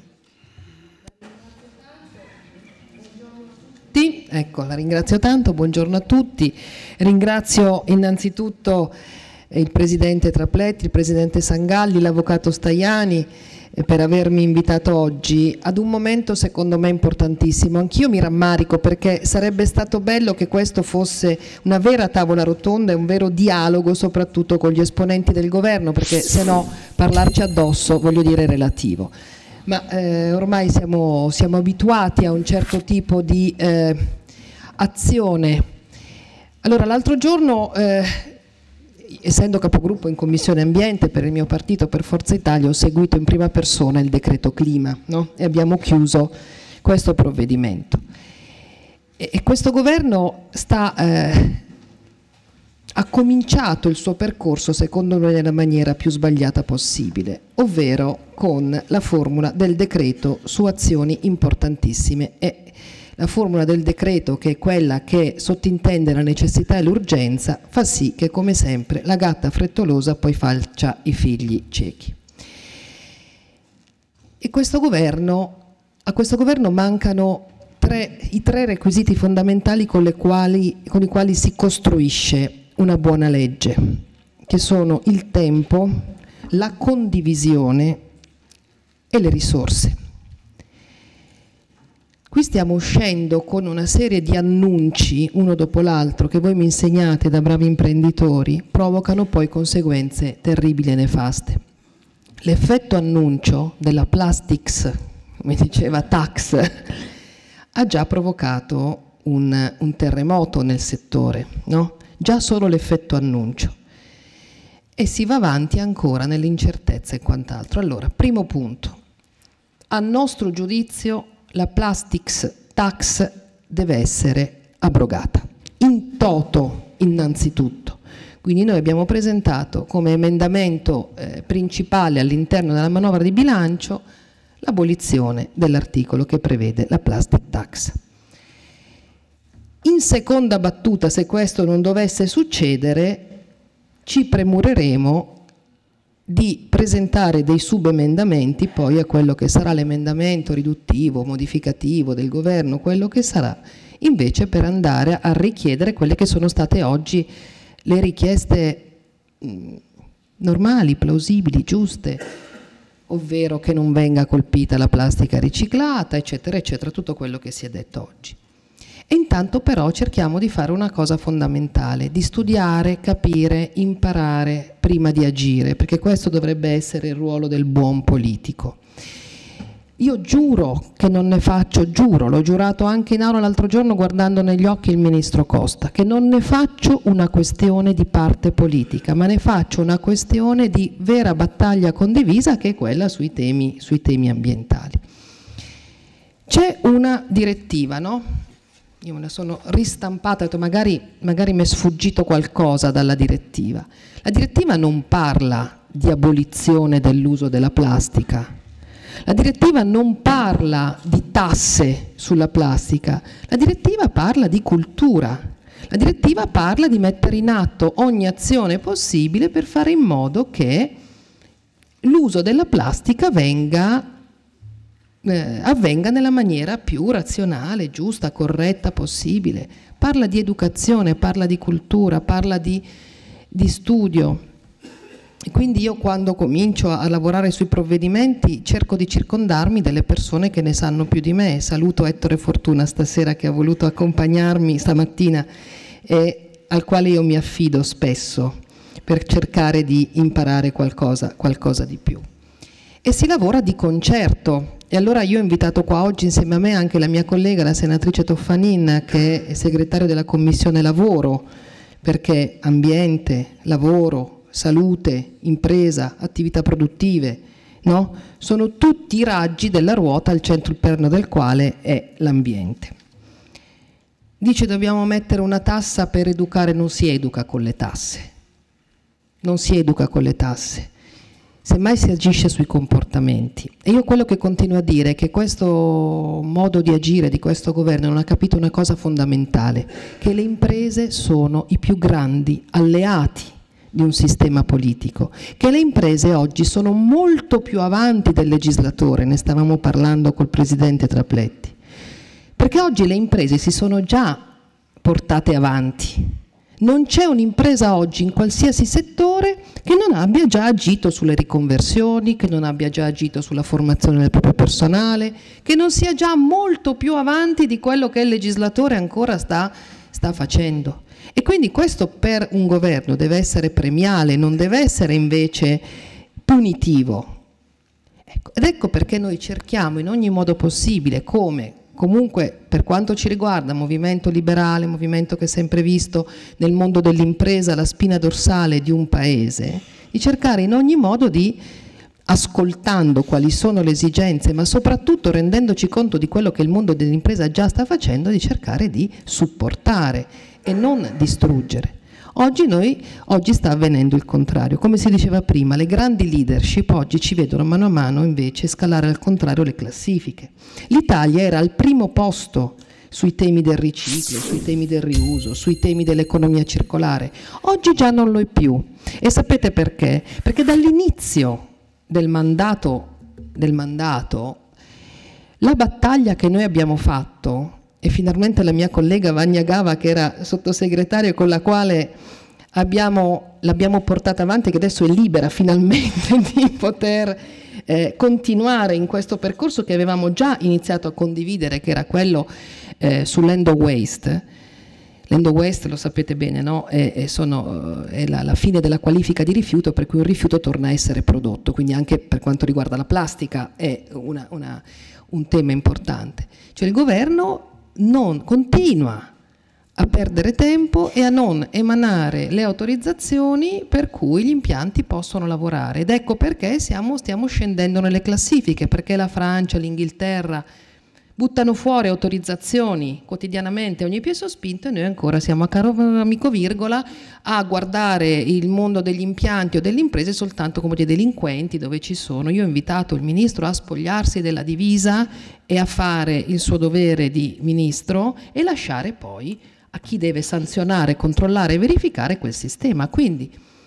Ecco, la ringrazio tanto, buongiorno a tutti. Ringrazio innanzitutto il Presidente Trapletti, il Presidente Sangalli, l'Avvocato Staiani per avermi invitato oggi ad un momento secondo me importantissimo. Anch'io mi rammarico perché sarebbe stato bello che questo fosse una vera tavola rotonda e un vero dialogo soprattutto con gli esponenti del governo, perché se no parlarci addosso, voglio dire, è relativo. Ma eh, ormai siamo, siamo abituati a un certo tipo di eh, azione. Allora, l'altro giorno, eh, essendo capogruppo in Commissione Ambiente per il mio partito, per Forza Italia, ho seguito in prima persona il decreto clima, no? E abbiamo chiuso questo provvedimento. E, e questo governo sta... Eh, ha cominciato il suo percorso secondo noi nella maniera più sbagliata possibile, ovvero con la formula del decreto su azioni importantissime, e la formula del decreto, che è quella che sottintende la necessità e l'urgenza, fa sì che come sempre la gatta frettolosa poi faccia i figli ciechi. E questo governo, a questo governo mancano tre, i tre requisiti fondamentali con, le quali, con i quali si costruisce una buona legge, che sono il tempo, la condivisione e le risorse. Qui stiamo uscendo con una serie di annunci, uno dopo l'altro, che voi mi insegnate da bravi imprenditori, provocano poi conseguenze terribili e nefaste. l'effetto annuncio della plastics, come diceva tax, ha già provocato un, un terremoto nel settore, no? Già solo l'effetto annuncio. E si va avanti ancora nell'incertezza e quant'altro. Allora, primo punto, a nostro giudizio la plastics tax deve essere abrogata, in toto innanzitutto. Quindi noi abbiamo presentato come emendamento eh, principale all'interno della manovra di bilancio l'abolizione dell'articolo che prevede la plastic tax. In seconda battuta, se questo non dovesse succedere, ci premureremo di presentare dei subemendamenti poi a quello che sarà l'emendamento riduttivo, modificativo del governo, quello che sarà, invece per andare a richiedere quelle che sono state oggi le richieste mh, normali, plausibili, giuste, ovvero che non venga colpita la plastica riciclata, eccetera, eccetera, tutto quello che si è detto oggi. E intanto però cerchiamo di fare una cosa fondamentale, di studiare, capire, imparare prima di agire, perché questo dovrebbe essere il ruolo del buon politico. Io giuro che non ne faccio, giuro, l'ho giurato anche in aula l'altro giorno guardando negli occhi il ministro Costa, che non ne faccio una questione di parte politica, ma ne faccio una questione di vera battaglia condivisa, che è quella sui temi, sui temi ambientali. C'è una direttiva, no? Io me la sono ristampata, ho detto magari, magari mi è sfuggito qualcosa dalla direttiva. La direttiva non parla di abolizione dell'uso della plastica. La direttiva non parla di tasse sulla plastica, la direttiva parla di cultura, la direttiva parla di mettere in atto ogni azione possibile per fare in modo che l'uso della plastica venga, eh, avvenga nella maniera più razionale, giusta, corretta possibile. Parla di educazione, parla di cultura, parla di, di studio. Quindi io quando comincio a lavorare sui provvedimenti cerco di circondarmi delle persone che ne sanno più di me. Saluto Ettore Fortuna stasera che ha voluto accompagnarmi stamattina e al quale io mi affido spesso per cercare di imparare qualcosa, qualcosa di più. E si lavora di concerto. E allora io ho invitato qua oggi insieme a me anche la mia collega, la senatrice Toffanin, che è segretaria della Commissione Lavoro, perché ambiente, lavoro, salute, impresa, attività produttive, no? Sono tutti i raggi della ruota al centro interno del quale è l'ambiente. Dice dobbiamo mettere una tassa per educare, non si educa con le tasse, non si educa con le tasse, semmai si agisce sui comportamenti. E io quello che continuo a dire è che questo modo di agire di questo governo non ha capito una cosa fondamentale, che le imprese sono i più grandi alleati di un sistema politico, che le imprese oggi sono molto più avanti del legislatore, ne stavamo parlando col presidente Trapletti, perché oggi le imprese si sono già portate avanti. Non c'è un'impresa oggi in qualsiasi settore che non abbia già agito sulle riconversioni, che non abbia già agito sulla formazione del proprio personale, che non sia già molto più avanti di quello che il legislatore ancora sta, sta facendo. E quindi questo per un governo deve essere premiale, non deve essere invece punitivo. Ecco, ed ecco perché noi cerchiamo in ogni modo possibile, come comunque per quanto ci riguarda movimento liberale, movimento che è sempre visto nel mondo dell'impresa la spina dorsale di un paese, di cercare in ogni modo di, ascoltando quali sono le esigenze, ma soprattutto rendendoci conto di quello che il mondo dell'impresa già sta facendo, di cercare di supportare e non distruggere. Oggi, noi, oggi sta avvenendo il contrario. Come si diceva prima, le grandi leadership oggi ci vedono mano a mano invece scalare al contrario le classifiche. L'Italia era al primo posto sui temi del riciclo, sui temi del riuso, sui temi dell'economia circolare. Oggi già non lo è più. E sapete perché? Perché dall'inizio del mandato, del mandato, la battaglia che noi abbiamo fatto, e finalmente la mia collega Vania Gava, che era sottosegretaria con la quale abbiamo, l'abbiamo portata avanti, che adesso è libera finalmente di poter eh, continuare in questo percorso che avevamo già iniziato a condividere, che era quello eh, sull'end of waste. l'end of waste, lo sapete bene, no? È, è, sono, è la, la fine della qualifica di rifiuto, per cui un rifiuto torna a essere prodotto, quindi anche per quanto riguarda la plastica è una, una, un tema importante. Cioè il governo non continua a perdere tempo e a non emanare le autorizzazioni per cui gli impianti possono lavorare, ed ecco perché siamo, stiamo scendendo nelle classifiche, perché la Francia, l'Inghilterra buttano fuori autorizzazioni quotidianamente, ogni piè sospinto, e noi ancora siamo a caro amico virgola a guardare il mondo degli impianti o delle imprese soltanto come dei delinquenti, dove ci sono. Io ho invitato il ministro a spogliarsi della divisa e a fare il suo dovere di ministro e lasciare poi a chi deve sanzionare, controllare e verificare quel sistema. Quindi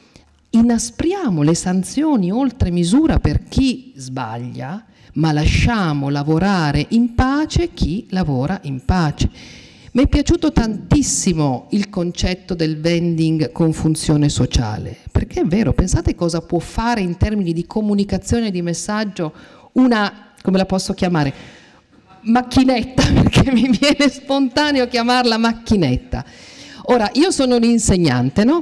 inaspriamo le sanzioni oltre misura per chi sbaglia, ma lasciamo lavorare in pace chi lavora in pace. Mi è piaciuto tantissimo il concetto del vending con funzione sociale, perché è vero, pensate cosa può fare in termini di comunicazione e di messaggio una, come la posso chiamare? Macchinetta, perché mi viene spontaneo chiamarla macchinetta. Ora, io sono un insegnante, no?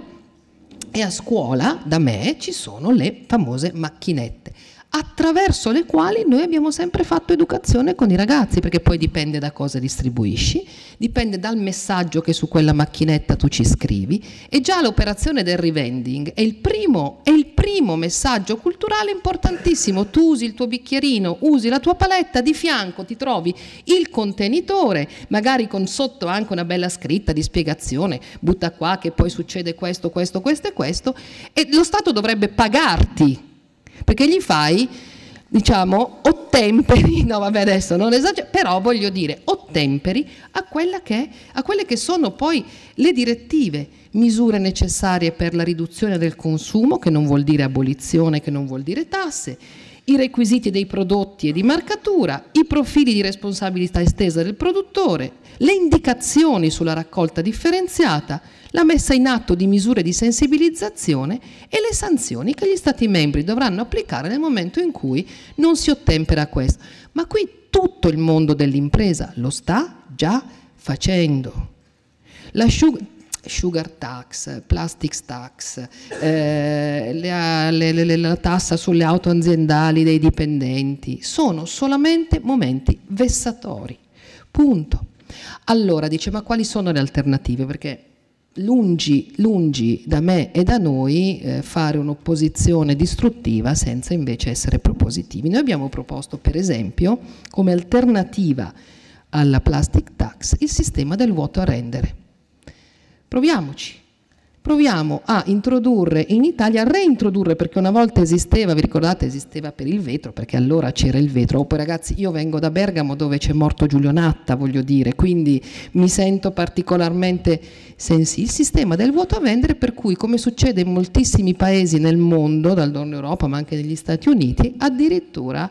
E a scuola, da me, ci sono le famose macchinette, attraverso le quali noi abbiamo sempre fatto educazione con i ragazzi, perché poi dipende da cosa distribuisci, dipende dal messaggio che su quella macchinetta tu ci scrivi, e già l'operazione del revending è il primo, è il primo messaggio culturale importantissimo. Tu usi il tuo bicchierino, usi la tua paletta, di fianco ti trovi il contenitore, magari con sotto anche una bella scritta di spiegazione, butta qua che poi succede questo, questo, questo e questo, e lo Stato dovrebbe pagarti, perché gli fai, diciamo, ottemperi, no vabbè adesso non esagero, però voglio dire, ottemperi a, quella che, a quelle che sono poi le direttive, misure necessarie per la riduzione del consumo, che non vuol dire abolizione, che non vuol dire tasse, i requisiti dei prodotti e di marcatura, i profili di responsabilità estesa del produttore, le indicazioni sulla raccolta differenziata, la messa in atto di misure di sensibilizzazione e le sanzioni che gli Stati membri dovranno applicare nel momento in cui non si ottempera a questo. Ma qui tutto il mondo dell'impresa lo sta già facendo. La sugar, sugar tax, plastics tax, eh, le, le, le, la tassa sulle auto aziendali dei dipendenti sono solamente momenti vessatori. Punto. Allora dice, ma quali sono le alternative? Perché lungi, lungi da me e da noi eh, fare un'opposizione distruttiva senza invece essere propositivi. Noi abbiamo proposto, per esempio, come alternativa alla plastic tax, il sistema del vuoto a rendere. Proviamoci. Proviamo a introdurre in Italia, a reintrodurre, perché una volta esisteva, vi ricordate, esisteva per il vetro, perché allora c'era il vetro. Oh, poi ragazzi, io vengo da Bergamo dove c'è morto Giulio Natta, voglio dire, quindi mi sento particolarmente sensibile. Il sistema del vuoto a vendere, per cui, come succede in moltissimi paesi nel mondo, dal Nord Europa ma anche negli Stati Uniti, addirittura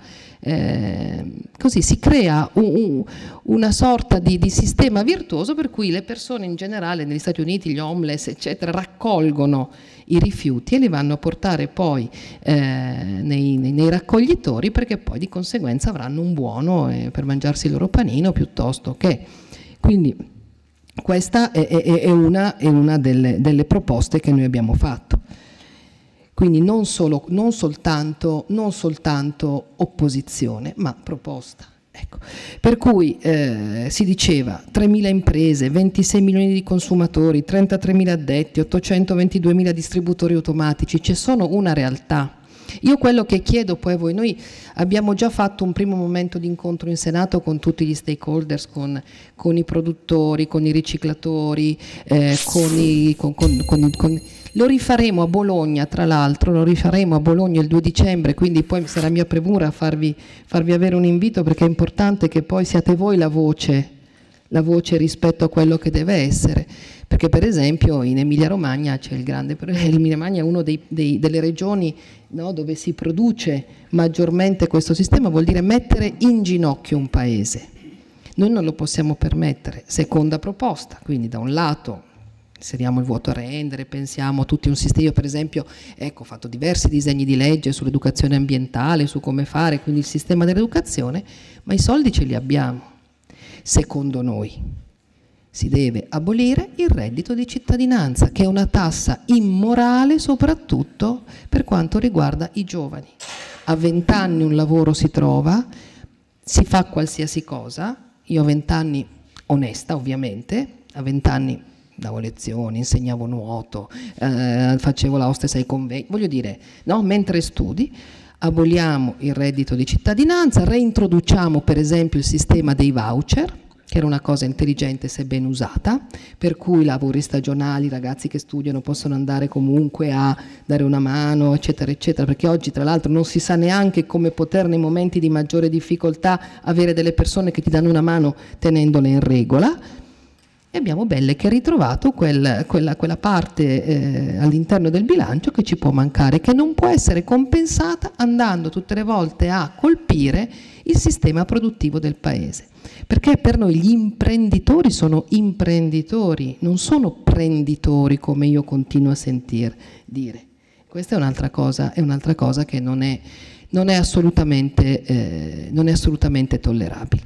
Eh, così si crea un, un, una sorta di, di sistema virtuoso per cui le persone in generale negli Stati Uniti, gli homeless eccetera, raccolgono i rifiuti e li vanno a portare poi eh, nei, nei, nei raccoglitori, perché poi di conseguenza avranno un buono eh, per mangiarsi il loro panino piuttosto che. Quindi questa è, è, è una, è una delle, delle proposte che noi abbiamo fatto. Quindi non, solo, non, soltanto, non soltanto opposizione, ma proposta. Ecco. Per cui eh, si diceva tremila imprese, ventisei milioni di consumatori, trentatremila addetti, ottocentoventiduemila distributori automatici, c'è solo una realtà. Io quello che chiedo poi a voi, noi abbiamo già fatto un primo momento di incontro in Senato con tutti gli stakeholders, con, con i produttori, con i riciclatori, eh, con i... Con, con, con, con, lo rifaremo a Bologna, tra l'altro, lo rifaremo a Bologna il due dicembre, quindi poi sarà mia premura farvi, farvi avere un invito, perché è importante che poi siate voi la voce, la voce rispetto a quello che deve essere, perché per esempio in Emilia Romagna c'è il grande, l'Emilia Romagna è una delle regioni, no, dove si produce maggiormente questo sistema, vuol dire mettere in ginocchio un paese. Noi non lo possiamo permettere. Seconda proposta, quindi da un lato inseriamo il vuoto a rendere, pensiamo a tutti un sistema. Io per esempio, ecco, ho fatto diversi disegni di legge sull'educazione ambientale, su come fare, quindi il sistema dell'educazione, ma i soldi ce li abbiamo, secondo noi. Si deve abolire il reddito di cittadinanza, che è una tassa immorale soprattutto per quanto riguarda i giovani. A vent'anni un lavoro si trova, si fa qualsiasi cosa. Io a vent'anni, onesta ovviamente, a vent'anni davo lezioni, insegnavo nuoto, eh, facevo la hostess ai convegni, voglio dire, no? Mentre studi, aboliamo il reddito di cittadinanza, reintroduciamo per esempio il sistema dei voucher, che era una cosa intelligente se ben usata, per cui i lavori stagionali, i ragazzi che studiano possono andare comunque a dare una mano, eccetera, eccetera, perché oggi tra l'altro non si sa neanche come poter nei momenti di maggiore difficoltà avere delle persone che ti danno una mano tenendole in regola. E abbiamo Belle che ha ritrovato quel, quella, quella parte eh, all'interno del bilancio che ci può mancare, che non può essere compensata andando tutte le volte a colpire il sistema produttivo del paese. Perché per noi gli imprenditori sono imprenditori, non sono prenditori come io continuo a sentir dire. Questa è un'altra cosa, è un'altra cosa che non è, non è assolutamente, eh, non è assolutamente tollerabile.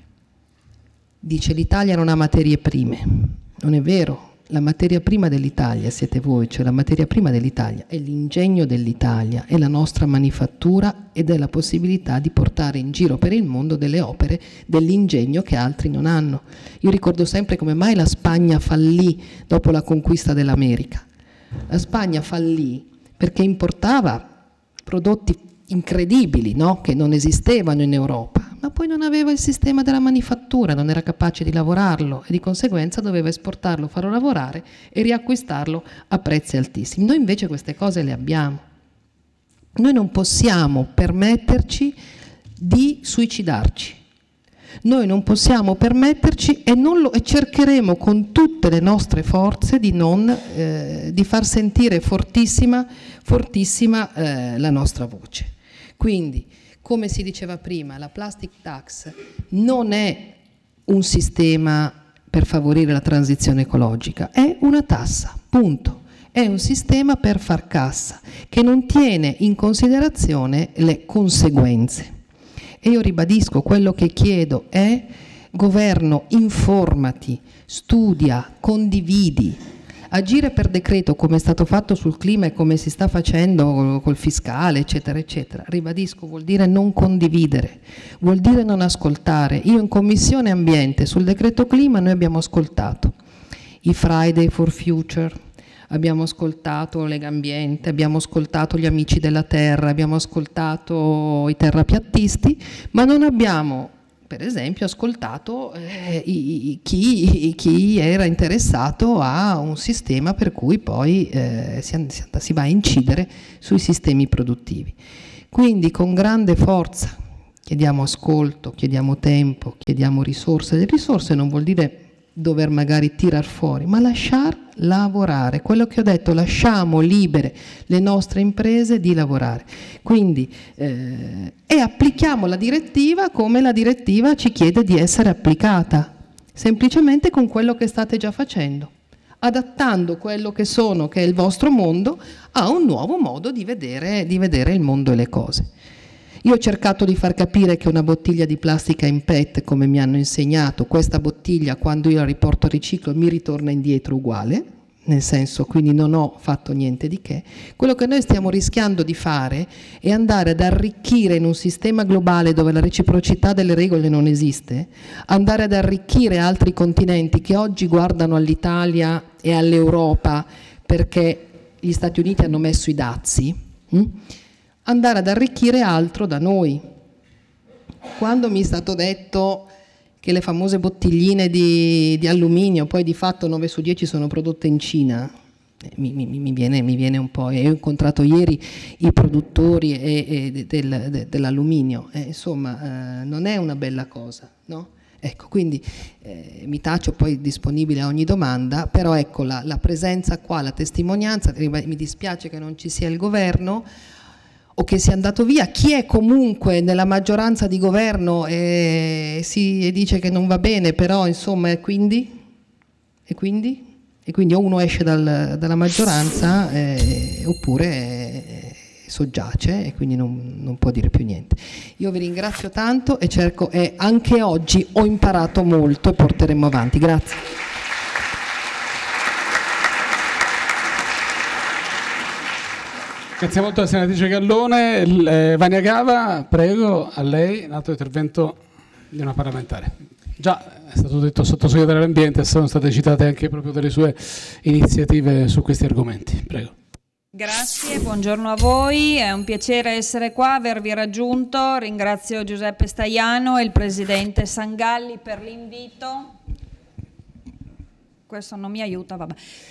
Dice l'Italia non ha materie prime, non è vero, la materia prima dell'Italia siete voi, cioè la materia prima dell'Italia è l'ingegno dell'Italia, è la nostra manifattura ed è la possibilità di portare in giro per il mondo delle opere dell'ingegno che altri non hanno. Io ricordo sempre come mai la Spagna fallì dopo la conquista dell'America. La Spagna fallì perché importava prodotti incredibili, no? Che non esistevano in Europa, ma poi non aveva il sistema della manifattura, non era capace di lavorarlo e di conseguenza doveva esportarlo, farlo lavorare e riacquistarlo a prezzi altissimi. Noi invece queste cose le abbiamo. Noi non possiamo permetterci di suicidarci. Noi non possiamo permetterci e, non lo, e cercheremo con tutte le nostre forze di, non, eh, di far sentire fortissima, fortissima eh, la nostra voce. Quindi, come si diceva prima, la plastic tax non è un sistema per favorire la transizione ecologica, è una tassa, punto. È un sistema per far cassa, che non tiene in considerazione le conseguenze. E io ribadisco, quello che chiedo è: governo, informati, studia, condividi. Agire per decreto come è stato fatto sul clima e come si sta facendo col fiscale, eccetera, eccetera, ribadisco, vuol dire non condividere, vuol dire non ascoltare. Io in Commissione Ambiente sul decreto clima noi abbiamo ascoltato i Friday for Future, abbiamo ascoltato Legambiente, abbiamo ascoltato gli Amici della Terra, abbiamo ascoltato i terrapiattisti, ma non abbiamo per esempio ascoltato eh, i, chi, chi era interessato a un sistema per cui poi eh, si, si va a incidere sui sistemi produttivi. Quindi con grande forza chiediamo ascolto, chiediamo tempo, chiediamo risorse. Le risorse non vuol dire dover magari tirar fuori, ma lasciar lavorare. Quello che ho detto, lasciamo libere le nostre imprese di lavorare. Quindi, eh, e applichiamo la direttiva come la direttiva ci chiede di essere applicata, semplicemente con quello che state già facendo, adattando quello che sono, che è il vostro mondo, a un nuovo modo di vedere, di vedere il mondo e le cose. Io ho cercato di far capire che una bottiglia di plastica in P E T, come mi hanno insegnato, questa bottiglia quando io la riporto a riciclo mi ritorna indietro uguale, nel senso, quindi non ho fatto niente di che. Quello che noi stiamo rischiando di fare è andare ad arricchire in un sistema globale dove la reciprocità delle regole non esiste, andare ad arricchire altri continenti che oggi guardano all'Italia e all'Europa perché gli Stati Uniti hanno messo i dazi, hm? andare ad arricchire altro da noi. Quando mi è stato detto che le famose bottigline di, di alluminio poi di fatto nove su dieci sono prodotte in Cina, eh, mi, mi, mi, viene, mi viene un po', e ho incontrato ieri i produttori e, e del, de, dell'alluminio, eh, insomma eh, non è una bella cosa, no? Ecco, quindi eh, mi taccio poi disponibile a ogni domanda, però ecco la, la presenza qua, la testimonianza, mi dispiace che non ci sia il governo, o che sia andato via, chi è comunque nella maggioranza di governo e si dice che non va bene, però insomma e quindi? E quindi? E quindi o uno esce dal, dalla maggioranza eh, oppure eh, soggiace e quindi non, non può dire più niente. Io vi ringrazio tanto e cerco, e anche oggi ho imparato molto e porteremo avanti. Grazie. Grazie molto alla senatrice Gallone. Eh, Vania Gava, prego, a lei, un altro intervento di una parlamentare. Già è stato detto sottosegretario all'ambiente, sono state citate anche proprio delle sue iniziative su questi argomenti. Prego. Grazie, buongiorno a voi, è un piacere essere qua, avervi raggiunto. Ringrazio Giuseppe Staiano e il presidente Sangalli per l'invito. Questo non mi aiuta, vabbè.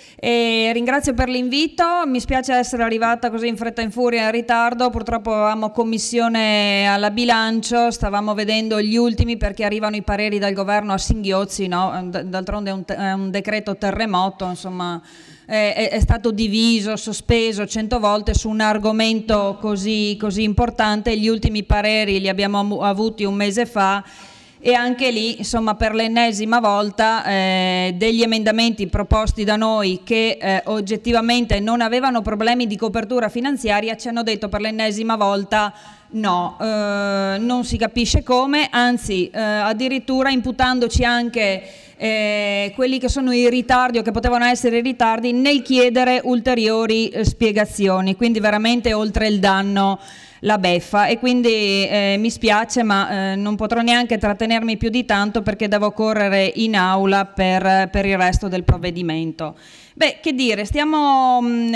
E ringrazio per l'invito, mi spiace essere arrivata così in fretta e in furia in ritardo, purtroppo avevamo commissione alla bilancio, stavamo vedendo gli ultimi perché arrivano i pareri dal governo a singhiozzi, no? D'altronde è un, è un decreto terremoto, insomma è, è stato diviso, sospeso cento volte su un argomento così, così importante. Gli ultimi pareri li abbiamo avuti un mese fa. E anche lì, insomma, per l'ennesima volta eh, degli emendamenti proposti da noi che eh, oggettivamente non avevano problemi di copertura finanziaria ci hanno detto per l'ennesima volta no, eh, non si capisce come, anzi eh, addirittura imputandoci anche eh, quelli che sono i ritardi o che potevano essere i ritardi nel chiedere ulteriori eh, spiegazioni, quindi veramente oltre il danno la beffa. E quindi eh, mi spiace, ma eh, non potrò neanche trattenermi più di tanto perché devo correre in aula per, per il resto del provvedimento. Beh, che dire, stiamo mh,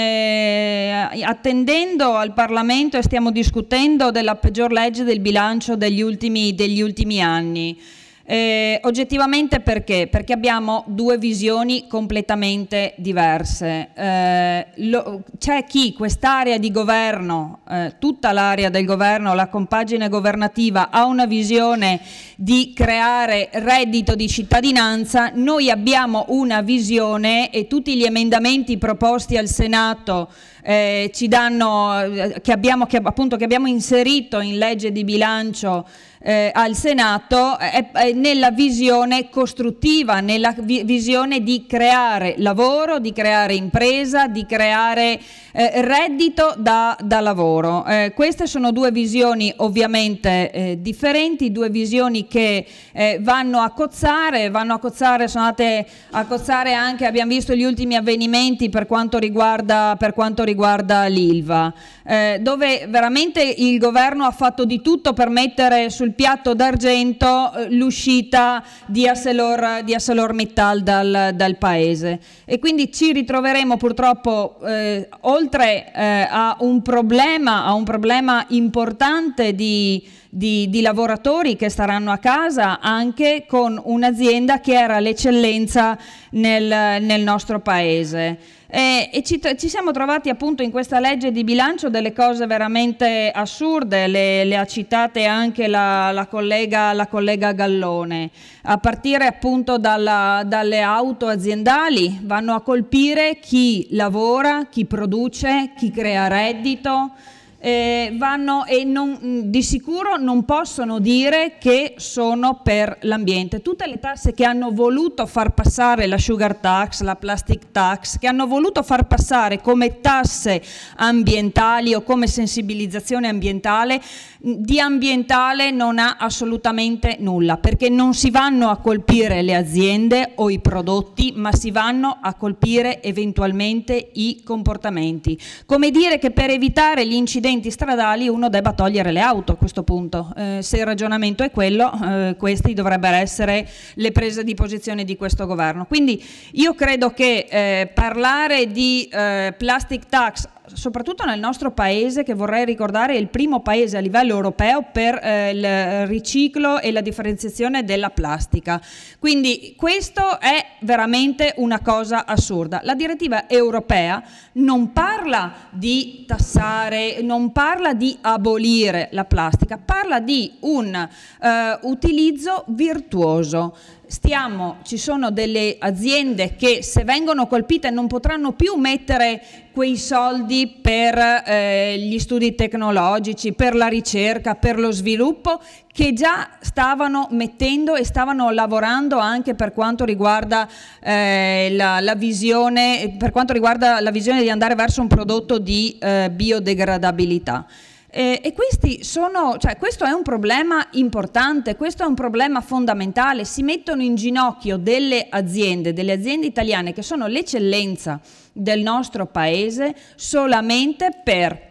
eh, attendendo al Parlamento e stiamo discutendo della peggior legge del bilancio degli ultimi, degli ultimi anni. Eh, oggettivamente perché? Perché abbiamo due visioni completamente diverse. Eh, c'è chi quest'area di governo, eh, tutta l'area del governo, la compagine governativa, ha una visione di creare reddito di cittadinanza. Noi abbiamo una visione e tutti gli emendamenti proposti al Senato eh, ci danno, eh, che abbiamo, che, appunto, che abbiamo inserito in legge di bilancio Eh, al Senato è, è nella visione costruttiva, nella vi visione di creare lavoro, di creare impresa, di creare eh, reddito da, da lavoro. Eh, queste sono due visioni ovviamente eh, differenti, due visioni che eh, vanno a cozzare, vanno a cozzare, sono andate a cozzare anche, abbiamo visto gli ultimi avvenimenti per quanto riguarda, per quanto riguarda l'Ilva, eh, dove veramente il governo ha fatto di tutto per mettere sul piatto d'argento eh, l'uscita di Arcelor, di ArcelorMittal dal, dal paese, e quindi ci ritroveremo purtroppo eh, oltre eh, a un problema, a un problema importante di, di, di lavoratori che staranno a casa, anche con un'azienda che era l'eccellenza nel, nel nostro paese. Eh, e ci, ci siamo trovati appunto in questa legge di bilancio delle cose veramente assurde, le, le ha citate anche la, la, collega, la collega Gallone, a partire appunto dalla, dalle auto aziendali. Vanno a colpire chi lavora, chi produce, chi crea reddito. Eh, vanno e non, di sicuro non possono dire che sono per l'ambiente. Tutte le tasse che hanno voluto far passare, la sugar tax, la plastic tax, che hanno voluto far passare come tasse ambientali o come sensibilizzazione ambientale, di ambientale non ha assolutamente nulla, perché non si vanno a colpire le aziende o i prodotti, ma si vanno a colpire eventualmente i comportamenti. Come dire che per evitare gli incidenti stradali uno debba togliere le auto a questo punto. Eh, se il ragionamento è quello, eh, queste dovrebbero essere le prese di posizione di questo governo. Quindi io credo che eh, parlare di eh, plastic tax, soprattutto nel nostro paese, che vorrei ricordare è il primo paese a livello europeo per eh, il riciclo e la differenziazione della plastica. Quindi questo è veramente una cosa assurda. La direttiva europea non parla di tassare, non parla di abolire la plastica, parla di un eh, utilizzo virtuoso. Stiamo, ci sono delle aziende che se vengono colpite non potranno più mettere quei soldi per eh, gli studi tecnologici, per la ricerca, per lo sviluppo, che già stavano mettendo e stavano lavorando anche per quanto riguarda eh, la, la visione, per quanto riguarda la visione di andare verso un prodotto di eh, biodegradabilità. Eh, e questi sono, cioè, questo è un problema importante, questo è un problema fondamentale. Si mettono in ginocchio delle aziende, delle aziende italiane che sono l'eccellenza del nostro paese solamente per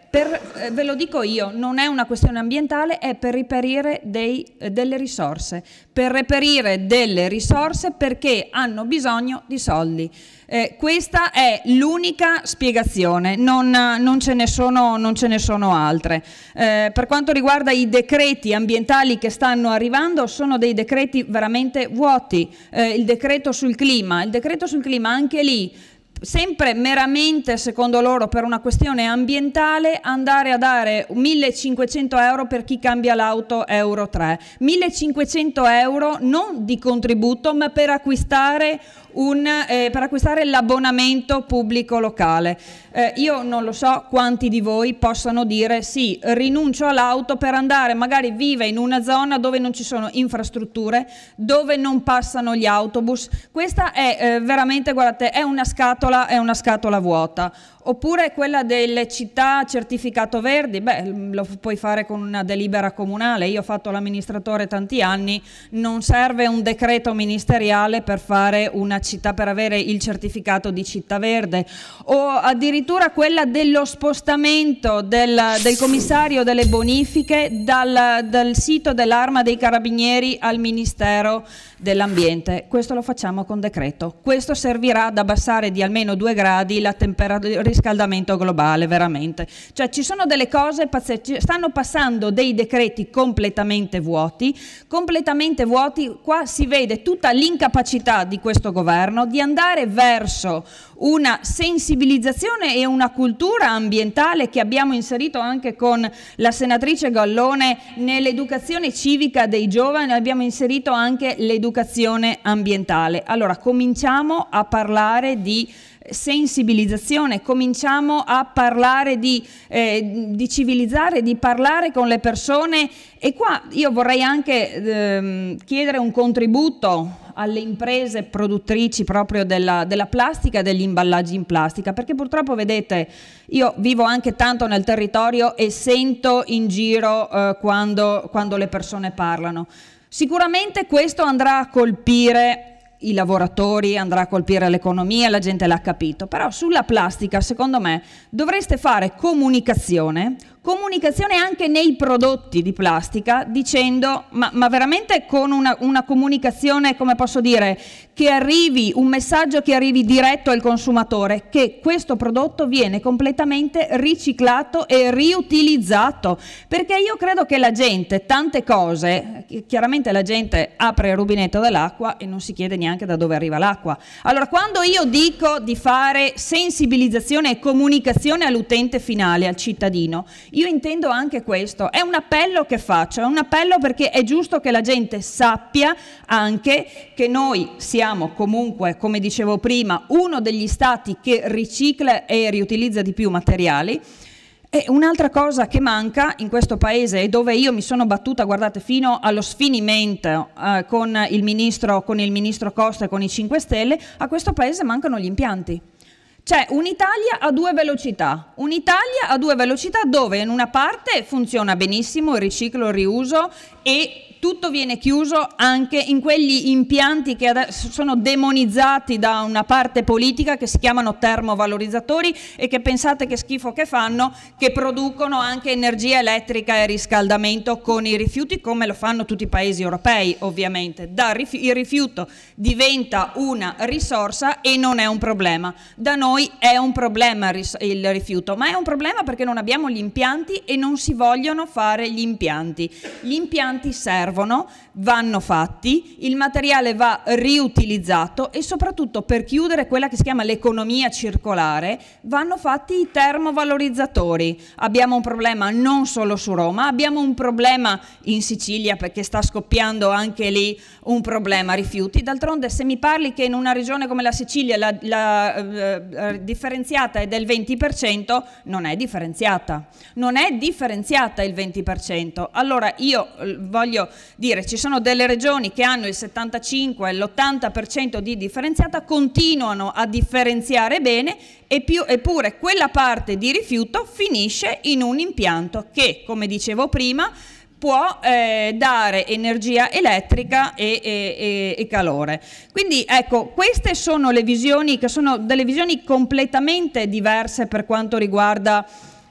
per, eh, ve lo dico io, non è una questione ambientale, è per reperire dei, eh, delle risorse, per reperire delle risorse perché hanno bisogno di soldi. Eh, questa è l'unica spiegazione, non, non, ce ne sono, non ce ne sono altre. Eh, per quanto riguarda i decreti ambientali che stanno arrivando, sono dei decreti veramente vuoti. Eh, il decreto sul clima, il decreto sul clima anche lì, sempre meramente, secondo loro, per una questione ambientale, andare a dare millecinquecento euro per chi cambia l'auto Euro tre. millecinquecento euro non di contributo, ma per acquistare un, eh, per acquistare l'abbonamento pubblico locale. Eh, io non lo so quanti di voi possano dire sì, rinuncio all'auto per andare, magari vive in una zona dove non ci sono infrastrutture, dove non passano gli autobus. Questa è eh, veramente, guardate, è una scatola, è una scatola vuota. Oppure quella delle città certificato verdi, beh, lo puoi fare con una delibera comunale. Io ho fatto l'amministratore tanti anni, non serve un decreto ministeriale per fare una città, per avere il certificato di città verde. O addirittura quella dello spostamento del, del commissario delle bonifiche dal, dal sito dell'Arma dei Carabinieri al Ministero dell'Ambiente. Questo lo facciamo con decreto. Questo servirà ad abbassare di almeno due gradi la temperatura, riscaldamento globale, veramente. Cioè ci sono delle cose pazzesche, stanno passando dei decreti completamente vuoti, completamente vuoti. Qua si vede tutta l'incapacità di questo governo di andare verso una sensibilizzazione e una cultura ambientale che abbiamo inserito anche con la senatrice Gallone nell'educazione civica dei giovani, abbiamo inserito anche l'educazione ambientale. Allora cominciamo a parlare di sensibilizzazione, cominciamo a parlare di, eh, di civilizzare, di parlare con le persone. E qua io vorrei anche ehm, chiedere un contributo alle imprese produttrici proprio della, della plastica e degli imballaggi in plastica, perché purtroppo, vedete, io vivo anche tanto nel territorio e sento in giro eh, quando, quando le persone parlano. Sicuramente questo andrà a colpire i lavoratori, andrà a colpire l'economia, la gente l'ha capito, però sulla plastica, secondo me, dovreste fare comunicazione, comunicazione anche nei prodotti di plastica, dicendo, ma, ma veramente con una, una comunicazione, come posso dire, che arrivi, un messaggio che arrivi diretto al consumatore, che questo prodotto viene completamente riciclato e riutilizzato, perché io credo che la gente, tante cose, chiaramente la gente apre il rubinetto dell'acqua e non si chiede neanche da dove arriva l'acqua. Allora, quando io dico di fare sensibilizzazione e comunicazione all'utente finale, al cittadino, io intendo anche questo, è un appello che faccio, è un appello perché è giusto che la gente sappia anche che noi siamo comunque, come dicevo prima, uno degli stati che ricicla e riutilizza di più materiali. E un'altra cosa che manca in questo paese, e dove io mi sono battuta, guardate, fino allo sfinimento eh, con il ministro, con il ministro Costa e con i cinque Stelle, a questo paese mancano gli impianti. C'è un'Italia a due velocità, un'Italia a due velocità dove in una parte funziona benissimo il riciclo, il riuso e tutto viene chiuso anche in quegli impianti che adesso sono demonizzati da una parte politica, che si chiamano termovalorizzatori e che pensate che schifo che fanno, che producono anche energia elettrica e riscaldamento con i rifiuti, come lo fanno tutti i paesi europei ovviamente. Da rifi- il rifiuto diventa una risorsa e non è un problema. Da noi è un problema il rifiuto, ma è un problema perché non abbiamo gli impianti e non si vogliono fare gli impianti. Gli impianti servono, vanno fatti, il materiale va riutilizzato e soprattutto, per chiudere quella che si chiama l'economia circolare, vanno fatti i termovalorizzatori. Abbiamo un problema non solo su Roma, abbiamo un problema in Sicilia perché sta scoppiando anche lì un problema rifiuti. D'altronde, se mi parli che in una regione come la Sicilia la, la eh, differenziata è del venti per cento, non è differenziata, non è differenziata il venti per cento. Allora io voglio dire, ci sono delle regioni che hanno il settantacinque e l'ottanta per cento di differenziata, continuano a differenziare bene e più, eppure quella parte di rifiuto finisce in un impianto che, come dicevo prima, può eh, dare energia elettrica e, e, e calore. Quindi ecco, queste sono le visioni, che sono delle visioni completamente diverse per quanto riguarda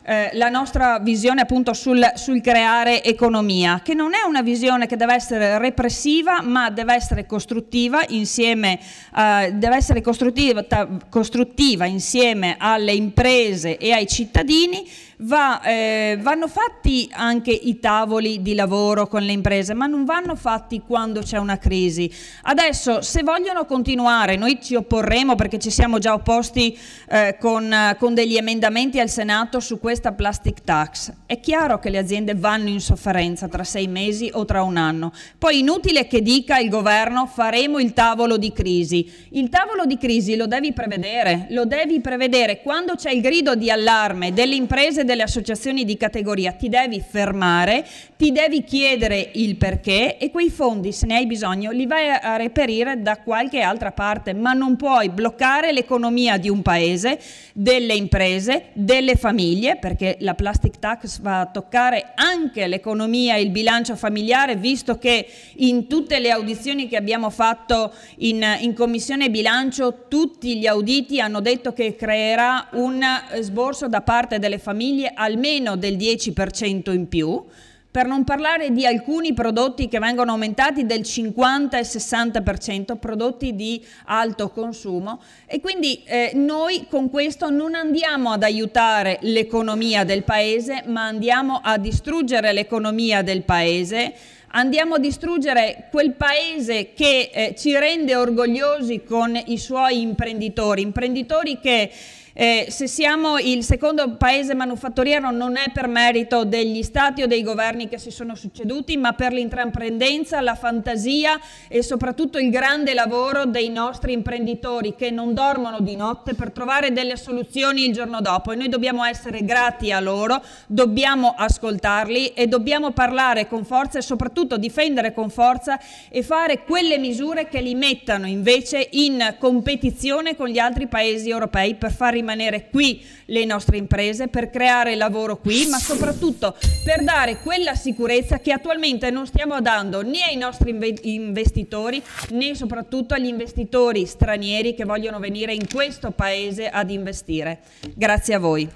eh, la nostra visione appunto sul, sul creare economia, che non è una visione che deve essere repressiva, ma deve essere costruttiva insieme, eh, deve essere costruttiva, costruttiva insieme alle imprese e ai cittadini. Va, eh, vanno fatti anche i tavoli di lavoro con le imprese, ma non vanno fatti quando c'è una crisi. Adesso, se vogliono continuare, noi ci opporremo perché ci siamo già opposti eh, con, con degli emendamenti al Senato su questa plastic tax. È chiaro che le aziende vanno in sofferenza tra sei mesi o tra un anno. Poi inutile che dica il governo faremo il tavolo di crisi. Il tavolo di crisi lo devi prevedere, lo devi prevedere quando c'è il grido di allarme delle imprese, delle associazioni di categoria, ti devi fermare, ti devi chiedere il perché e quei fondi, se ne hai bisogno, li vai a reperire da qualche altra parte, ma non puoi bloccare l'economia di un paese, delle imprese, delle famiglie, perché la plastic tax va a toccare anche l'economia e il bilancio familiare, visto che in tutte le audizioni che abbiamo fatto in, in Commissione Bilancio tutti gli auditi hanno detto che creerà un sborso da parte delle famiglie almeno del dieci per cento in più, per non parlare di alcuni prodotti che vengono aumentati del cinquanta e sessanta per cento, prodotti di alto consumo, e quindi eh, noi con questo non andiamo ad aiutare l'economia del paese, ma andiamo a distruggere l'economia del paese. Andiamo a distruggere quel paese che eh, ci rende orgogliosi con i suoi imprenditori, imprenditori che Eh, se siamo il secondo paese manufatturiero non è per merito degli stati o dei governi che si sono succeduti, ma per l'intraprendenza, la fantasia e soprattutto il grande lavoro dei nostri imprenditori che non dormono di notte per trovare delle soluzioni il giorno dopo, e noi dobbiamo essere grati a loro, dobbiamo ascoltarli e dobbiamo parlare con forza e soprattutto difendere con forza e fare quelle misure che li mettano invece in competizione con gli altri paesi europei per far rimanere qui le nostre imprese, per creare lavoro qui, ma soprattutto per dare quella sicurezza che attualmente non stiamo dando né ai nostri investitori né soprattutto agli investitori stranieri che vogliono venire in questo paese ad investire. Grazie a voi.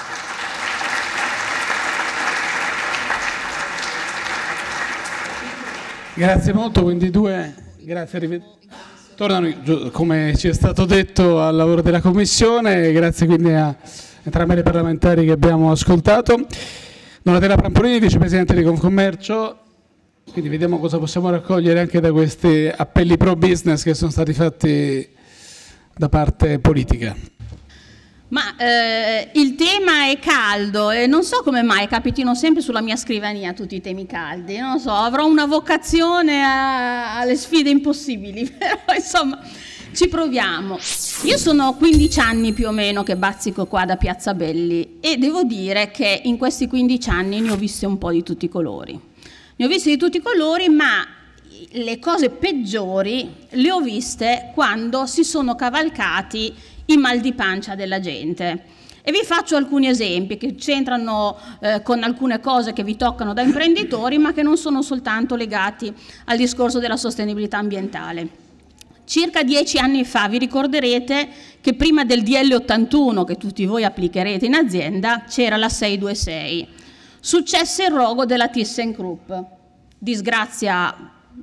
Grazie molto, quindi due, grazie. Tornano, come ci è stato detto, al lavoro della Commissione, grazie quindi a entrambi i parlamentari che abbiamo ascoltato. Donatella Prampolini, Vicepresidente di Confcommercio, quindi vediamo cosa possiamo raccogliere anche da questi appelli pro business che sono stati fatti da parte politica. Ma eh, il tema è caldo e non so come mai capitino sempre sulla mia scrivania tutti i temi caldi, non so, avrò una vocazione a, alle sfide impossibili, però insomma ci proviamo. Io sono quindici anni più o meno che bazzico qua da Piazza Belli e devo dire che in questi quindici anni ne ho viste un po' di tutti i colori. Ne ho viste di tutti i colori, ma le cose peggiori le ho viste quando si sono cavalcati i mal di pancia della gente. E vi faccio alcuni esempi che c'entrano eh, con alcune cose che vi toccano da imprenditori, ma che non sono soltanto legati al discorso della sostenibilità ambientale. Circa dieci anni fa vi ricorderete che prima del D L ottantuno, che tutti voi applicherete in azienda, c'era la seicentodventisei. Successe il rogo della ThyssenKrupp. Disgrazia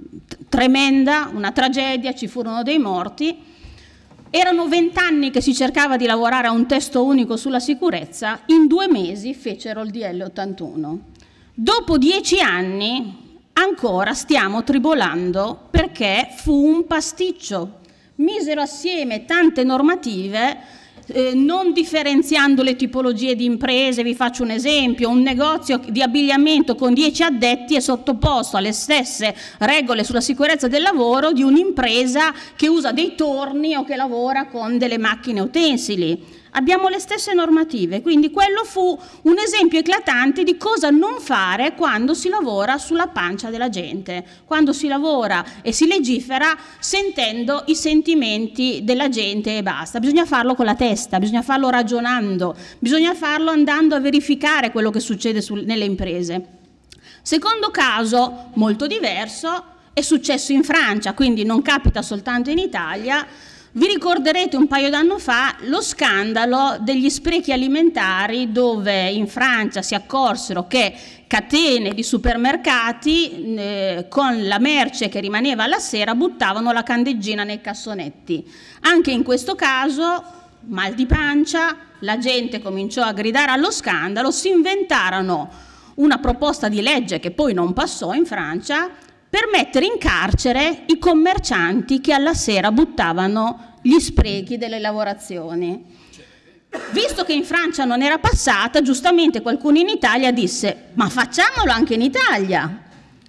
tremenda, una tragedia, ci furono dei morti. Erano vent'anni che si cercava di lavorare a un testo unico sulla sicurezza, in due mesi fecero il D L ottantuno. Dopo dieci anni ancora stiamo tribolando perché fu un pasticcio. Misero assieme tante normative, eh, non differenziando le tipologie di imprese. Vi faccio un esempio: un negozio di abbigliamento con dieci addetti è sottoposto alle stesse regole sulla sicurezza del lavoro di un'impresa che usa dei torni o che lavora con delle macchine utensili. Abbiamo le stesse normative, quindi quello fu un esempio eclatante di cosa non fare quando si lavora sulla pancia della gente, quando si lavora e si legifera sentendo i sentimenti della gente e basta. Bisogna farlo con la testa, bisogna farlo ragionando, bisogna farlo andando a verificare quello che succede sul, nelle imprese. Secondo caso, molto diverso, è successo in Francia, quindi non capita soltanto in Italia, Vi ricorderete un paio d'anni fa lo scandalo degli sprechi alimentari, dove in Francia si accorsero che catene di supermercati eh, con la merce che rimaneva alla sera buttavano la candeggina nei cassonetti. Anche in questo caso, mal di pancia, la gente cominciò a gridare allo scandalo, si inventarono una proposta di legge che poi non passò in Francia, per mettere in carcere i commercianti che alla sera buttavano gli sprechi delle lavorazioni. Visto che in Francia non era passata, giustamente qualcuno in Italia disse: ma facciamolo anche in Italia.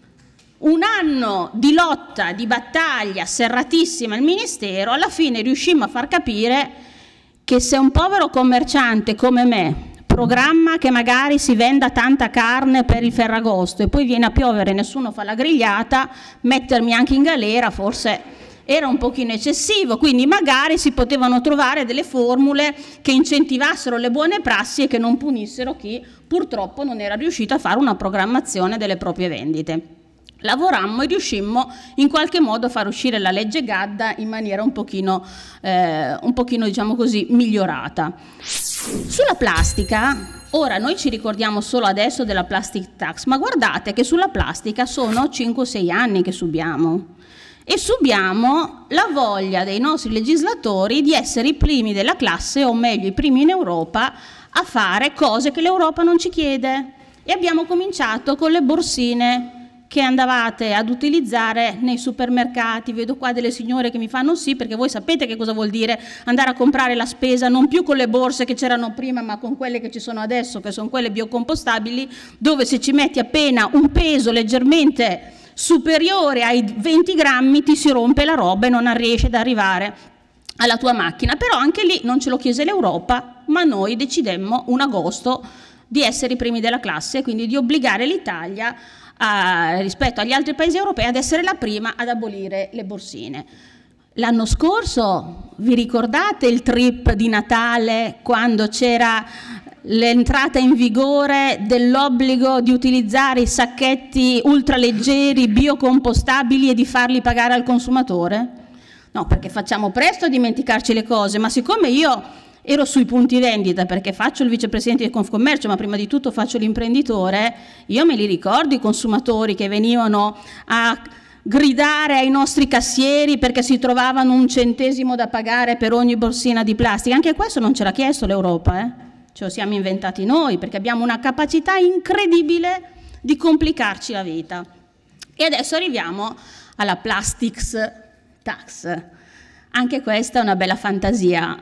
Un anno di lotta, di battaglia serratissima al Ministero, alla fine riuscimmo a far capire che se un povero commerciante come me programma che magari si venda tanta carne per il Ferragosto e poi viene a piovere e nessuno fa la grigliata, mettermi anche in galera forse era un pochino eccessivo, quindi magari si potevano trovare delle formule che incentivassero le buone prassi e che non punissero chi purtroppo non era riuscito a fare una programmazione delle proprie vendite. Lavorammo e riuscimmo in qualche modo a far uscire la legge Gadda in maniera un pochino, eh, un pochino diciamo così, migliorata. Sulla plastica, ora noi ci ricordiamo solo adesso della plastic tax, ma guardate che sulla plastica sono cinque o sei anni che subiamo e subiamo la voglia dei nostri legislatori di essere i primi della classe, o meglio i primi in Europa, a fare cose che l'Europa non ci chiede. E abbiamo cominciato con le borsine che andavate ad utilizzare nei supermercati. Vedo qua delle signore che mi fanno sì, perché voi sapete che cosa vuol dire andare a comprare la spesa non più con le borse che c'erano prima, ma con quelle che ci sono adesso, che sono quelle biocompostabili, dove se ci metti appena un peso leggermente superiore ai venti grammi ti si rompe la roba e non riesci ad arrivare alla tua macchina. Però anche lì non ce lo chiese l'Europa, ma noi decidemmo un agosto di essere i primi della classe, quindi di obbligare l'Italia a, rispetto agli altri paesi europei, ad essere la prima ad abolire le borsine. L'anno scorso vi ricordate il trip di Natale, quando c'era l'entrata in vigore dell'obbligo di utilizzare i sacchetti ultraleggeri biocompostabili e di farli pagare al consumatore? No, perché facciamo presto a dimenticarci le cose, ma siccome io ero sui punti vendita, perché faccio il vicepresidente di Confcommercio, ma prima di tutto faccio l'imprenditore, io me li ricordo i consumatori che venivano a gridare ai nostri cassieri perché si trovavano un centesimo da pagare per ogni borsina di plastica. Anche questo non ce l'ha chiesto l'Europa, eh? Ce lo siamo inventati noi, perché abbiamo una capacità incredibile di complicarci la vita. E adesso arriviamo alla plastics tax. Anche questa è una bella fantasia.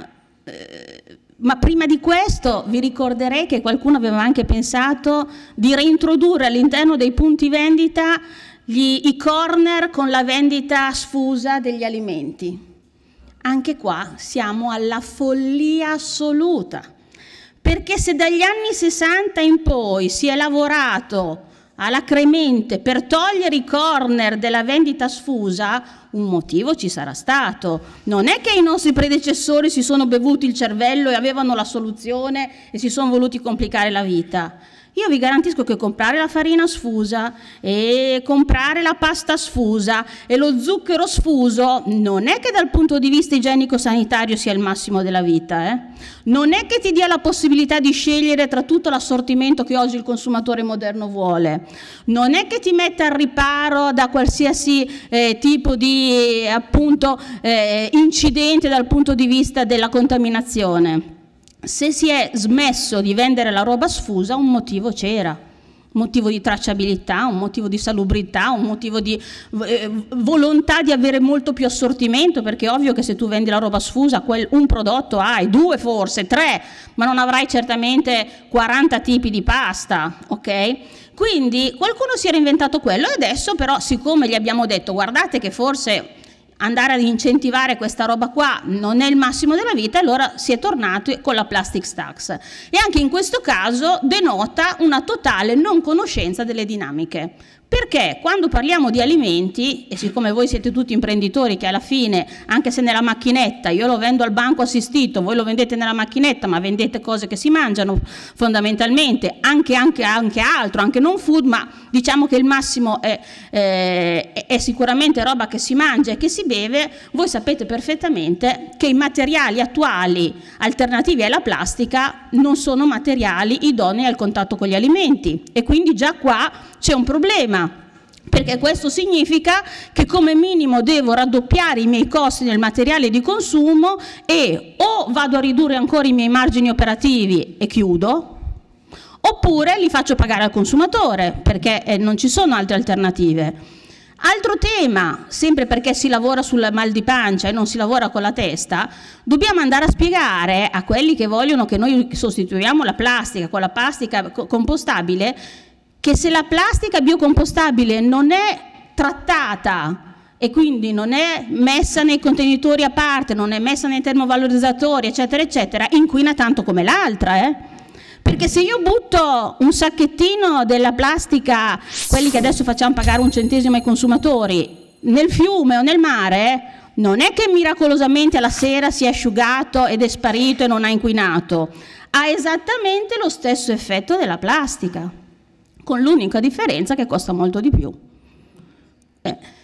Ma prima di questo vi ricorderei che qualcuno aveva anche pensato di reintrodurre all'interno dei punti vendita gli, i corner con la vendita sfusa degli alimenti. Anche qua siamo alla follia assoluta, perché se dagli anni sessanta in poi si è lavorato alacremente per togliere i corner della vendita sfusa, un motivo ci sarà stato. Non è che i nostri predecessori si sono bevuti il cervello e avevano la soluzione e si sono voluti complicare la vita. Io vi garantisco che comprare la farina sfusa e comprare la pasta sfusa e lo zucchero sfuso non è che dal punto di vista igienico-sanitario sia il massimo della vita, eh? Non è che ti dia la possibilità di scegliere tra tutto l'assortimento che oggi il consumatore moderno vuole, non è che ti metta al riparo da qualsiasi eh, tipo di eh, appunto eh, incidente dal punto di vista della contaminazione. Se si è smesso di vendere la roba sfusa, un motivo c'era, un motivo di tracciabilità, un motivo di salubrità, un motivo di eh, volontà di avere molto più assortimento, perché è ovvio che se tu vendi la roba sfusa, quel, un prodotto hai, due forse, tre, ma non avrai certamente quaranta tipi di pasta, ok? Quindi qualcuno si era inventato quello e adesso però, siccome gli abbiamo detto guardate che forse andare ad incentivare questa roba qua non è il massimo della vita, allora si è tornato con la plastics tax. E anche in questo caso denota una totale non conoscenza delle dinamiche. Perché quando parliamo di alimenti, e siccome voi siete tutti imprenditori che alla fine, anche se nella macchinetta, io lo vendo al banco assistito, voi lo vendete nella macchinetta, ma vendete cose che si mangiano fondamentalmente, anche, anche, anche altro, anche non food, ma diciamo che il massimo è, eh, è sicuramente roba che si mangia e che si beve, voi sapete perfettamente che i materiali attuali alternativi alla plastica non sono materiali idonei al contatto con gli alimenti, e quindi già qua c'è un problema, perché questo significa che come minimo devo raddoppiare i miei costi nel materiale di consumo e o vado a ridurre ancora i miei margini operativi e chiudo, oppure li faccio pagare al consumatore, perché eh, non ci sono altre alternative. Altro tema, sempre perché si lavora sul mal di pancia e non si lavora con la testa, dobbiamo andare a spiegare a quelli che vogliono che noi sostituiamo la plastica con la plastica compostabile, che se la plastica biocompostabile non è trattata e quindi non è messa nei contenitori a parte, non è messa nei termovalorizzatori, eccetera, eccetera, inquina tanto come l'altra, eh? Perché se io butto un sacchettino della plastica, quelli che adesso facciamo pagare un centesimo ai consumatori, nel fiume o nel mare, non è che miracolosamente alla sera si è asciugato ed è sparito e non ha inquinato, ha esattamente lo stesso effetto della plastica, con l'unica differenza che costa molto di più. Eh.